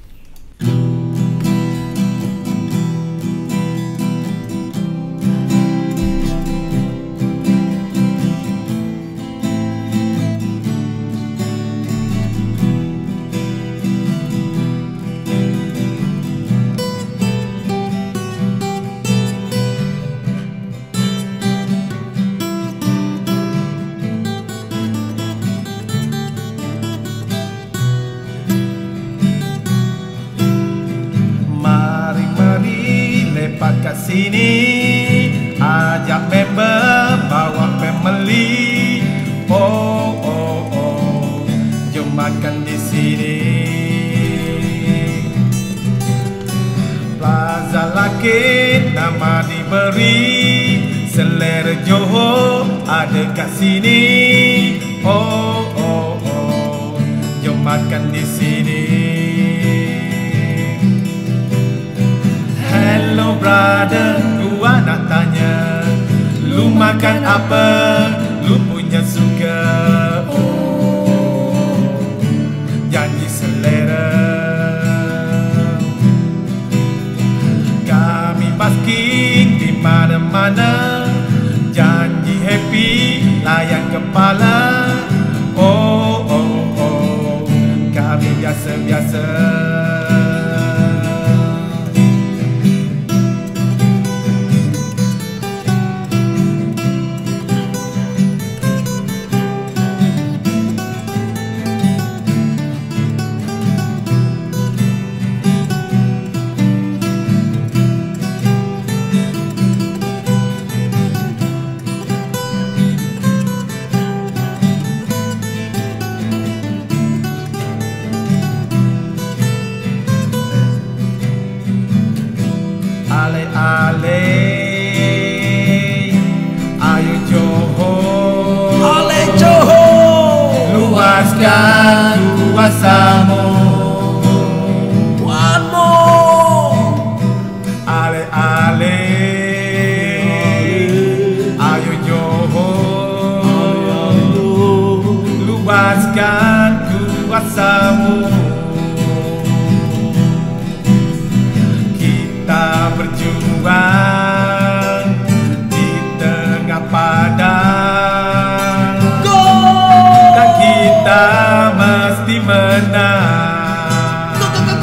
Sini ajak member bawa family. Oh oh oh, jom makan di sini. Plaza Lakin nama diberi, selera Johor ada kat sini. Oh oh oh, makan di sini. Hello brother, gua nak tanya, lu makan apa? Lu punya suka? Oh, janji selera. Kami basking di mana-mana, janji happy, layan kepala. Oh, oh, oh, kami biasa-biasa. Ale-ale, ayo Johor, Ale Johor, luaskan kuasamu. one more. Ale-ale, ayo Johor, luaskan kuasamu. Kita berjuang di tengah padang, dan kita mesti menang.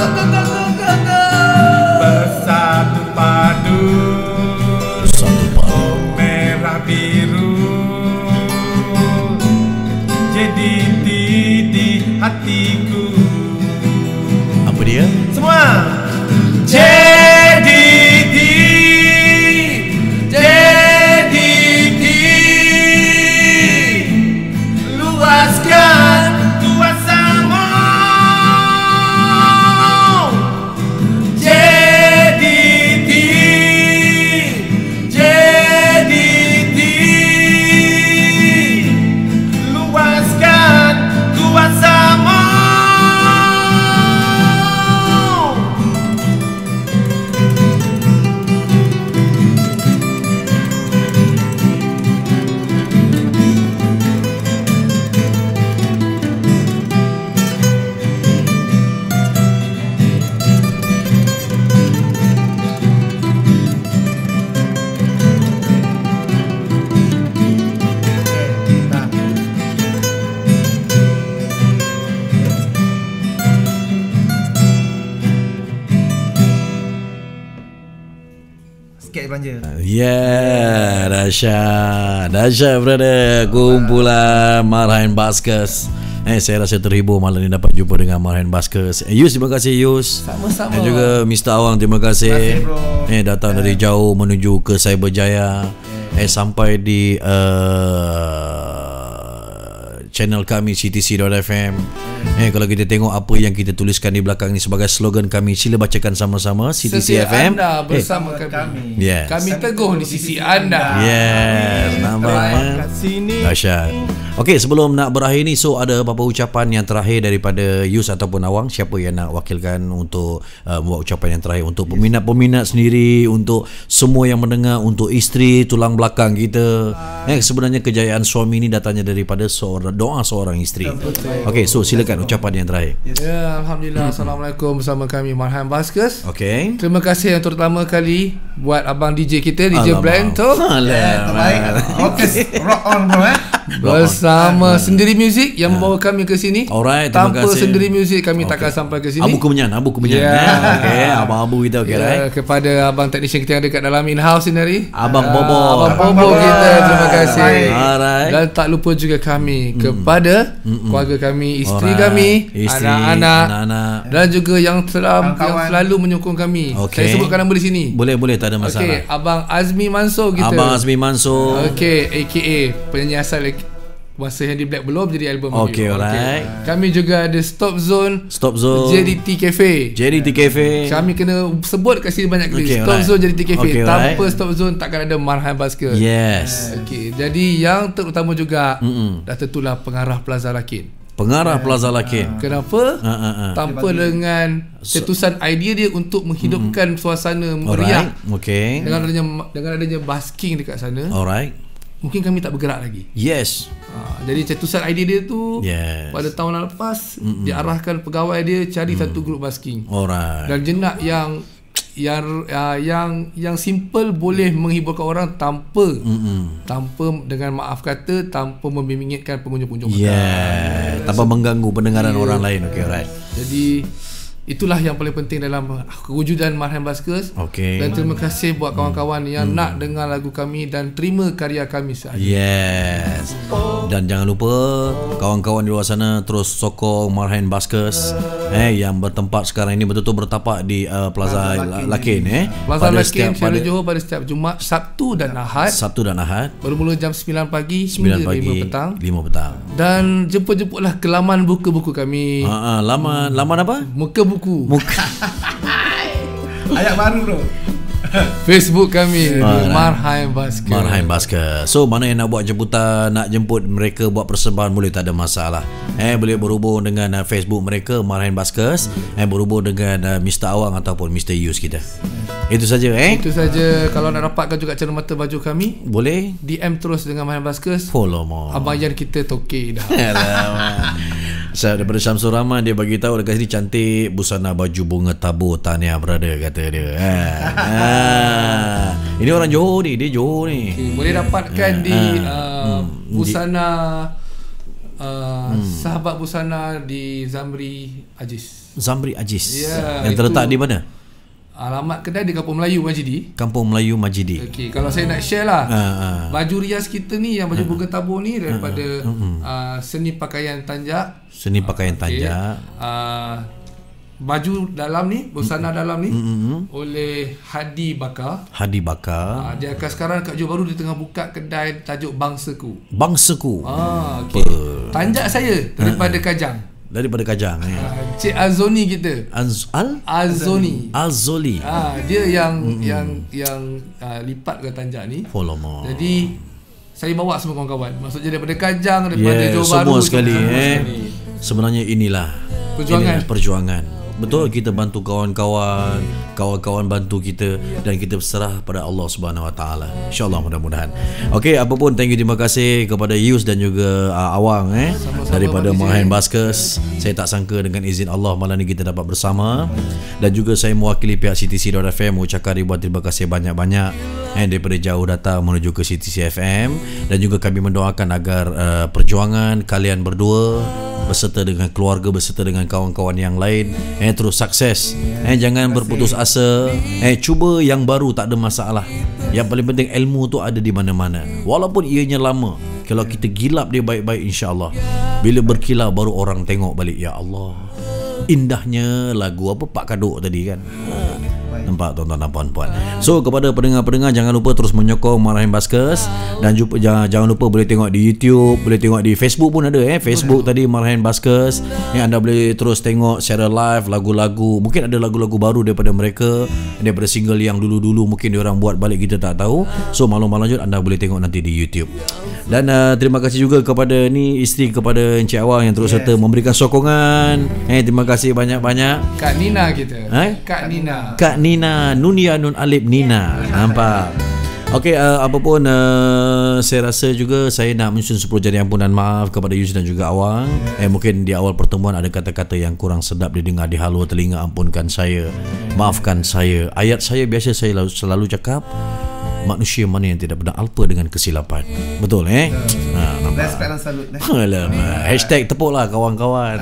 Bersatu padu, oh merah biru, jadi di hatiku. Apa dia? Semua J D T, J D T, luaskan kuasamu. J D T, J D T, luaskan kuasamu. Sikit belanja. Yeah, dahsyat, dahsyat brother. Kumpulan Marhain Baskers. Eh, saya rasa terhibur malam ni dapat jumpa dengan Marhain Baskers. Eh, Yus, terima kasih Yus. Sama-sama. Dan juga mister Awang, terima kasih. Terima kasih, bro. Eh, datang dari jauh menuju ke Cyberjaya. Eh, sampai di uh, channel kami C T C dot F M. Eh, kalau kita tengok apa yang kita tuliskan di belakang ni sebagai slogan kami, sila bacakan sama-sama C T C Setia F M. anda Eh, bersama kami. yes. Kami teguh di sisi anda. Yes, nampaknya Kat sini. dahsyat. Okey, sebelum nak berakhir ni, so ada apa-apa ucapan yang terakhir daripada Yus ataupun Awang? Siapa yang nak wakilkan untuk uh, membuat ucapan yang terakhir untuk peminat-peminat sendiri, untuk semua yang mendengar, untuk isteri tulang belakang kita. Eh, sebenarnya kejayaan suami ni datangnya daripada seorang doa seorang isteri. Okey, so silakan ucapan yang terakhir. Ya, Alhamdulillah. Assalamualaikum, bersama kami Marhain Baskers. Okey. Terima kasih yang terutama kali buat abang D J kita, D J Alamak. Blanto. Alamak. Okey, rock on bro eh. Bersama Sendiri Music yang membawa kami ke sini. Alright, terima Tanpa kasih. Sendiri Music kami okay. takkan sampai ke sini. Abu Kemenyan, Abu Kemenyan. Ya. Yeah. Okey, abang-abu kita okey, Ya, right? kepada abang technician kita yang dekat dalam in-house sendiri, Abang Ah, Bobo. Abang Abang Bobo Bobo. kita, terima kasih. Alright. Dan tak lupa juga kami kepada keluarga kami, isteri Alright. kami, Isteri, anak-anak, anak-anak. dan juga yang telah yang Kawan-kawan. selalu menyokong kami. Okey. Saya sebutkan nama di sini. Boleh, boleh, tak ada Okey, masalah. abang Azmi Mansur kita. Abang Azmi Mansur. Okey, A K A penyanyi asal masa Handy Black belum jadi album Okey, review. alright. Kami juga ada Stop Zone, Stop Zone, J D T Cafe. J D T Cafe. Kami kena sebut kat sini banyak kali. Okey, Stop alright. Zone J D T Cafe. Okey, Tanpa alright. Stop Zone takkan ada Marhain Basker. Yes. Okey, jadi yang terutama juga Mm-mm. dah tentulah pengarah Plaza Rakin. Pengarah Plaza Lakin. Kenapa? Ha, ha, ha. Tanpa dengan cetusan idea dia untuk menghidupkan hmm. suasana meriah. Alright. Okay. Dengan adanya dengan adanya basking dekat sana. Alright. Mungkin kami tak bergerak lagi. Yes. Ha, jadi cetusan idea dia tu yes. pada tahun lepas mm-mm. diarahkan pegawai dia cari mm. satu grup basking. Alright. Dan jenak yang yang uh, yang yang simple boleh menghiburkan orang tanpa mm-mm. tanpa dengan maaf kata tanpa membingitkan pengunjung-pengunjung. Yeah. Tanpa mengganggu pendengaran yeah. orang lain. Okay, right. Jadi itulah yang paling penting dalam kewujudan Marhain Baskers. Okay. Dan terima kasih buat kawan-kawan yang hmm. nak dengar lagu kami dan terima karya kami sahaja. Yes. Dan jangan lupa kawan-kawan di luar sana terus sokong Marhain Baskers eh yang bertempat sekarang ini betul-betul bertapak di uh, Plaza Lakin eh. Plaza Lakin Syarul Johor pada setiap Jumaat, Sabtu dan Ahad. Sabtu dan Ahad. Bermula jam sembilan pagi sembilan hingga pagi, lima petang. lima petang. Dan jemput-jemputlah ke laman buku-buku kami. Ha ah, laman laman apa? Muka buku. Muka. Ayat baru bro. Facebook kami Marhain Baskers. Marhain Baskers. So mana yang nak buat jemputan, nak jemput mereka buat persembahan boleh, tak ada masalah. Eh boleh berhubung dengan uh, Facebook mereka Marhain Baskers, eh berhubung dengan uh, Mister Awang ataupun Mister Yus kita. Itu saja eh. Itu saja. Kalau nak dapatkan juga cermata baju kami, boleh D M terus dengan Marhain Baskers. Follow mo. Abang Yan kita toke dah. Saya daripada Syamsul Rahman, dia bagi tahu dekat sini cantik busana baju bunga tabur tahniah brother kata dia. Ha. ha. Ini orang Johor ni, dia Johor ni. Okay, boleh dapatkan ha. di uh, hmm. busana uh, hmm. sahabat busana di Zamri Aziz. Zamri Aziz. Ya, yang terletak di mana? Alamat kedai di Kampung Melayu Majidi. Kampung Melayu Majidi. Okey, kalau saya nak share lah. Ha, ha. Baju rias kita ni yang baju ha. bunga tabur ni daripada ha. uh, seni pakaian Tanjak. Seni pakaian Tanjak. Okay. Uh, baju dalam ni, busana dalam ni mm-hmm. oleh Hadi Bakar. Hadi Bakar. Uh, dia akan sekarang kat Johor Bahru dia tengah buka kedai tajuk Bangsaku. Bangsaku. Ah, okey. Tanjak saya daripada Kajang. Daripada Kajang eh. Uh, Cik Azoni kita. Az Al Azoni. Azoli. Ah, dia yang mm-hmm. yang yang uh, lipat ke Tanjak ni. Follow mo. Jadi saya bawa semua kawan-kawan. Maksudnya daripada Kajang, daripada yeah, Johor semua Bahru sekali semua eh. sekali. Sebenarnya inilah perjuangan. Inilah perjuangan. Betul, kita bantu kawan-kawan, kawan-kawan bantu kita dan kita berserah pada Allah Subhanahu Wa Taala. Insya-Allah mudah-mudahan. Okey, apapun thank you, terima kasih kepada Yus dan juga uh, Awang eh sama-sama daripada Marhain Baskers. Saya tak sangka dengan izin Allah malam ni kita dapat bersama, dan juga saya mewakili pihak C T C dot F M mengucapkan ribuan terima kasih banyak-banyak eh daripada jauh datang menuju ke C T C F M, dan juga kami mendoakan agar uh, perjuangan kalian berdua beserta dengan keluarga, beserta dengan kawan-kawan yang lain eh terus sukses. Eh jangan berputus asa. Eh cuba yang baru, tak ada masalah. Yang paling penting ilmu tu ada di mana-mana. Walaupun ianya lama, kalau kita gilap dia baik-baik, insya-Allah bila berkilau baru orang tengok balik, ya Allah. Indahnya lagu apa Pak Kaduk tadi kan. Nampak tuan-tuan dan puan-puan. So kepada pendengar-pendengar, jangan lupa terus menyokong Marhain Baskers, dan juga jangan, jangan lupa boleh tengok di YouTube, boleh tengok di Facebook pun ada eh. Facebook tadi Marhain Baskers. Yang anda boleh terus tengok secara live lagu-lagu. Mungkin ada lagu-lagu baru daripada mereka, daripada single yang dulu-dulu mungkin diorang buat balik, kita tak tahu. So malam-malam lanjut anda boleh tengok nanti di YouTube. Dan uh, terima kasih juga kepada ni isteri kepada Encik Awang yang terus yes. serta memberikan sokongan. Eh terima kasih banyak-banyak. Kak Nina kita. Eh? Kak Nina. Kak Nina, Nunia Nun Alif Nina. Nampak. Okey, uh, apapun uh, saya rasa juga saya nak menyusun sepuluh jari ampunan maaf kepada Yus dan juga Awang. Eh mungkin di awal pertemuan ada kata-kata yang kurang sedap didengar di haluan telinga, ampunkan saya. Maafkan saya. Ayat saya biasa saya selalu, selalu cakap, manusia mana yang tidak pernah alpa dengan kesilapan. Betul eh? Ha, nampak. Respect dan salut. Alamak. Hashtag tepuklah kawan-kawan.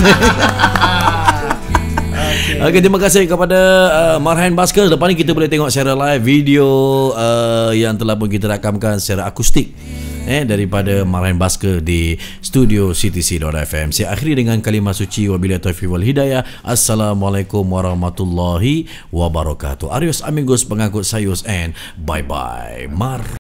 Okay. Okay, terima kasih kepada uh, Marhain Baskers. Lepas ni kita boleh tengok secara live video uh, yang telah pun kita rakamkan secara akustik eh daripada Marhain Baskers di studio C T C dot F M. Saya akhiri dengan kalimah suci wabillahi taufiq wal hidayah. Assalamualaikum warahmatullahi wabarakatuh. Arius amigos pengangkut sayus and bye bye. Mar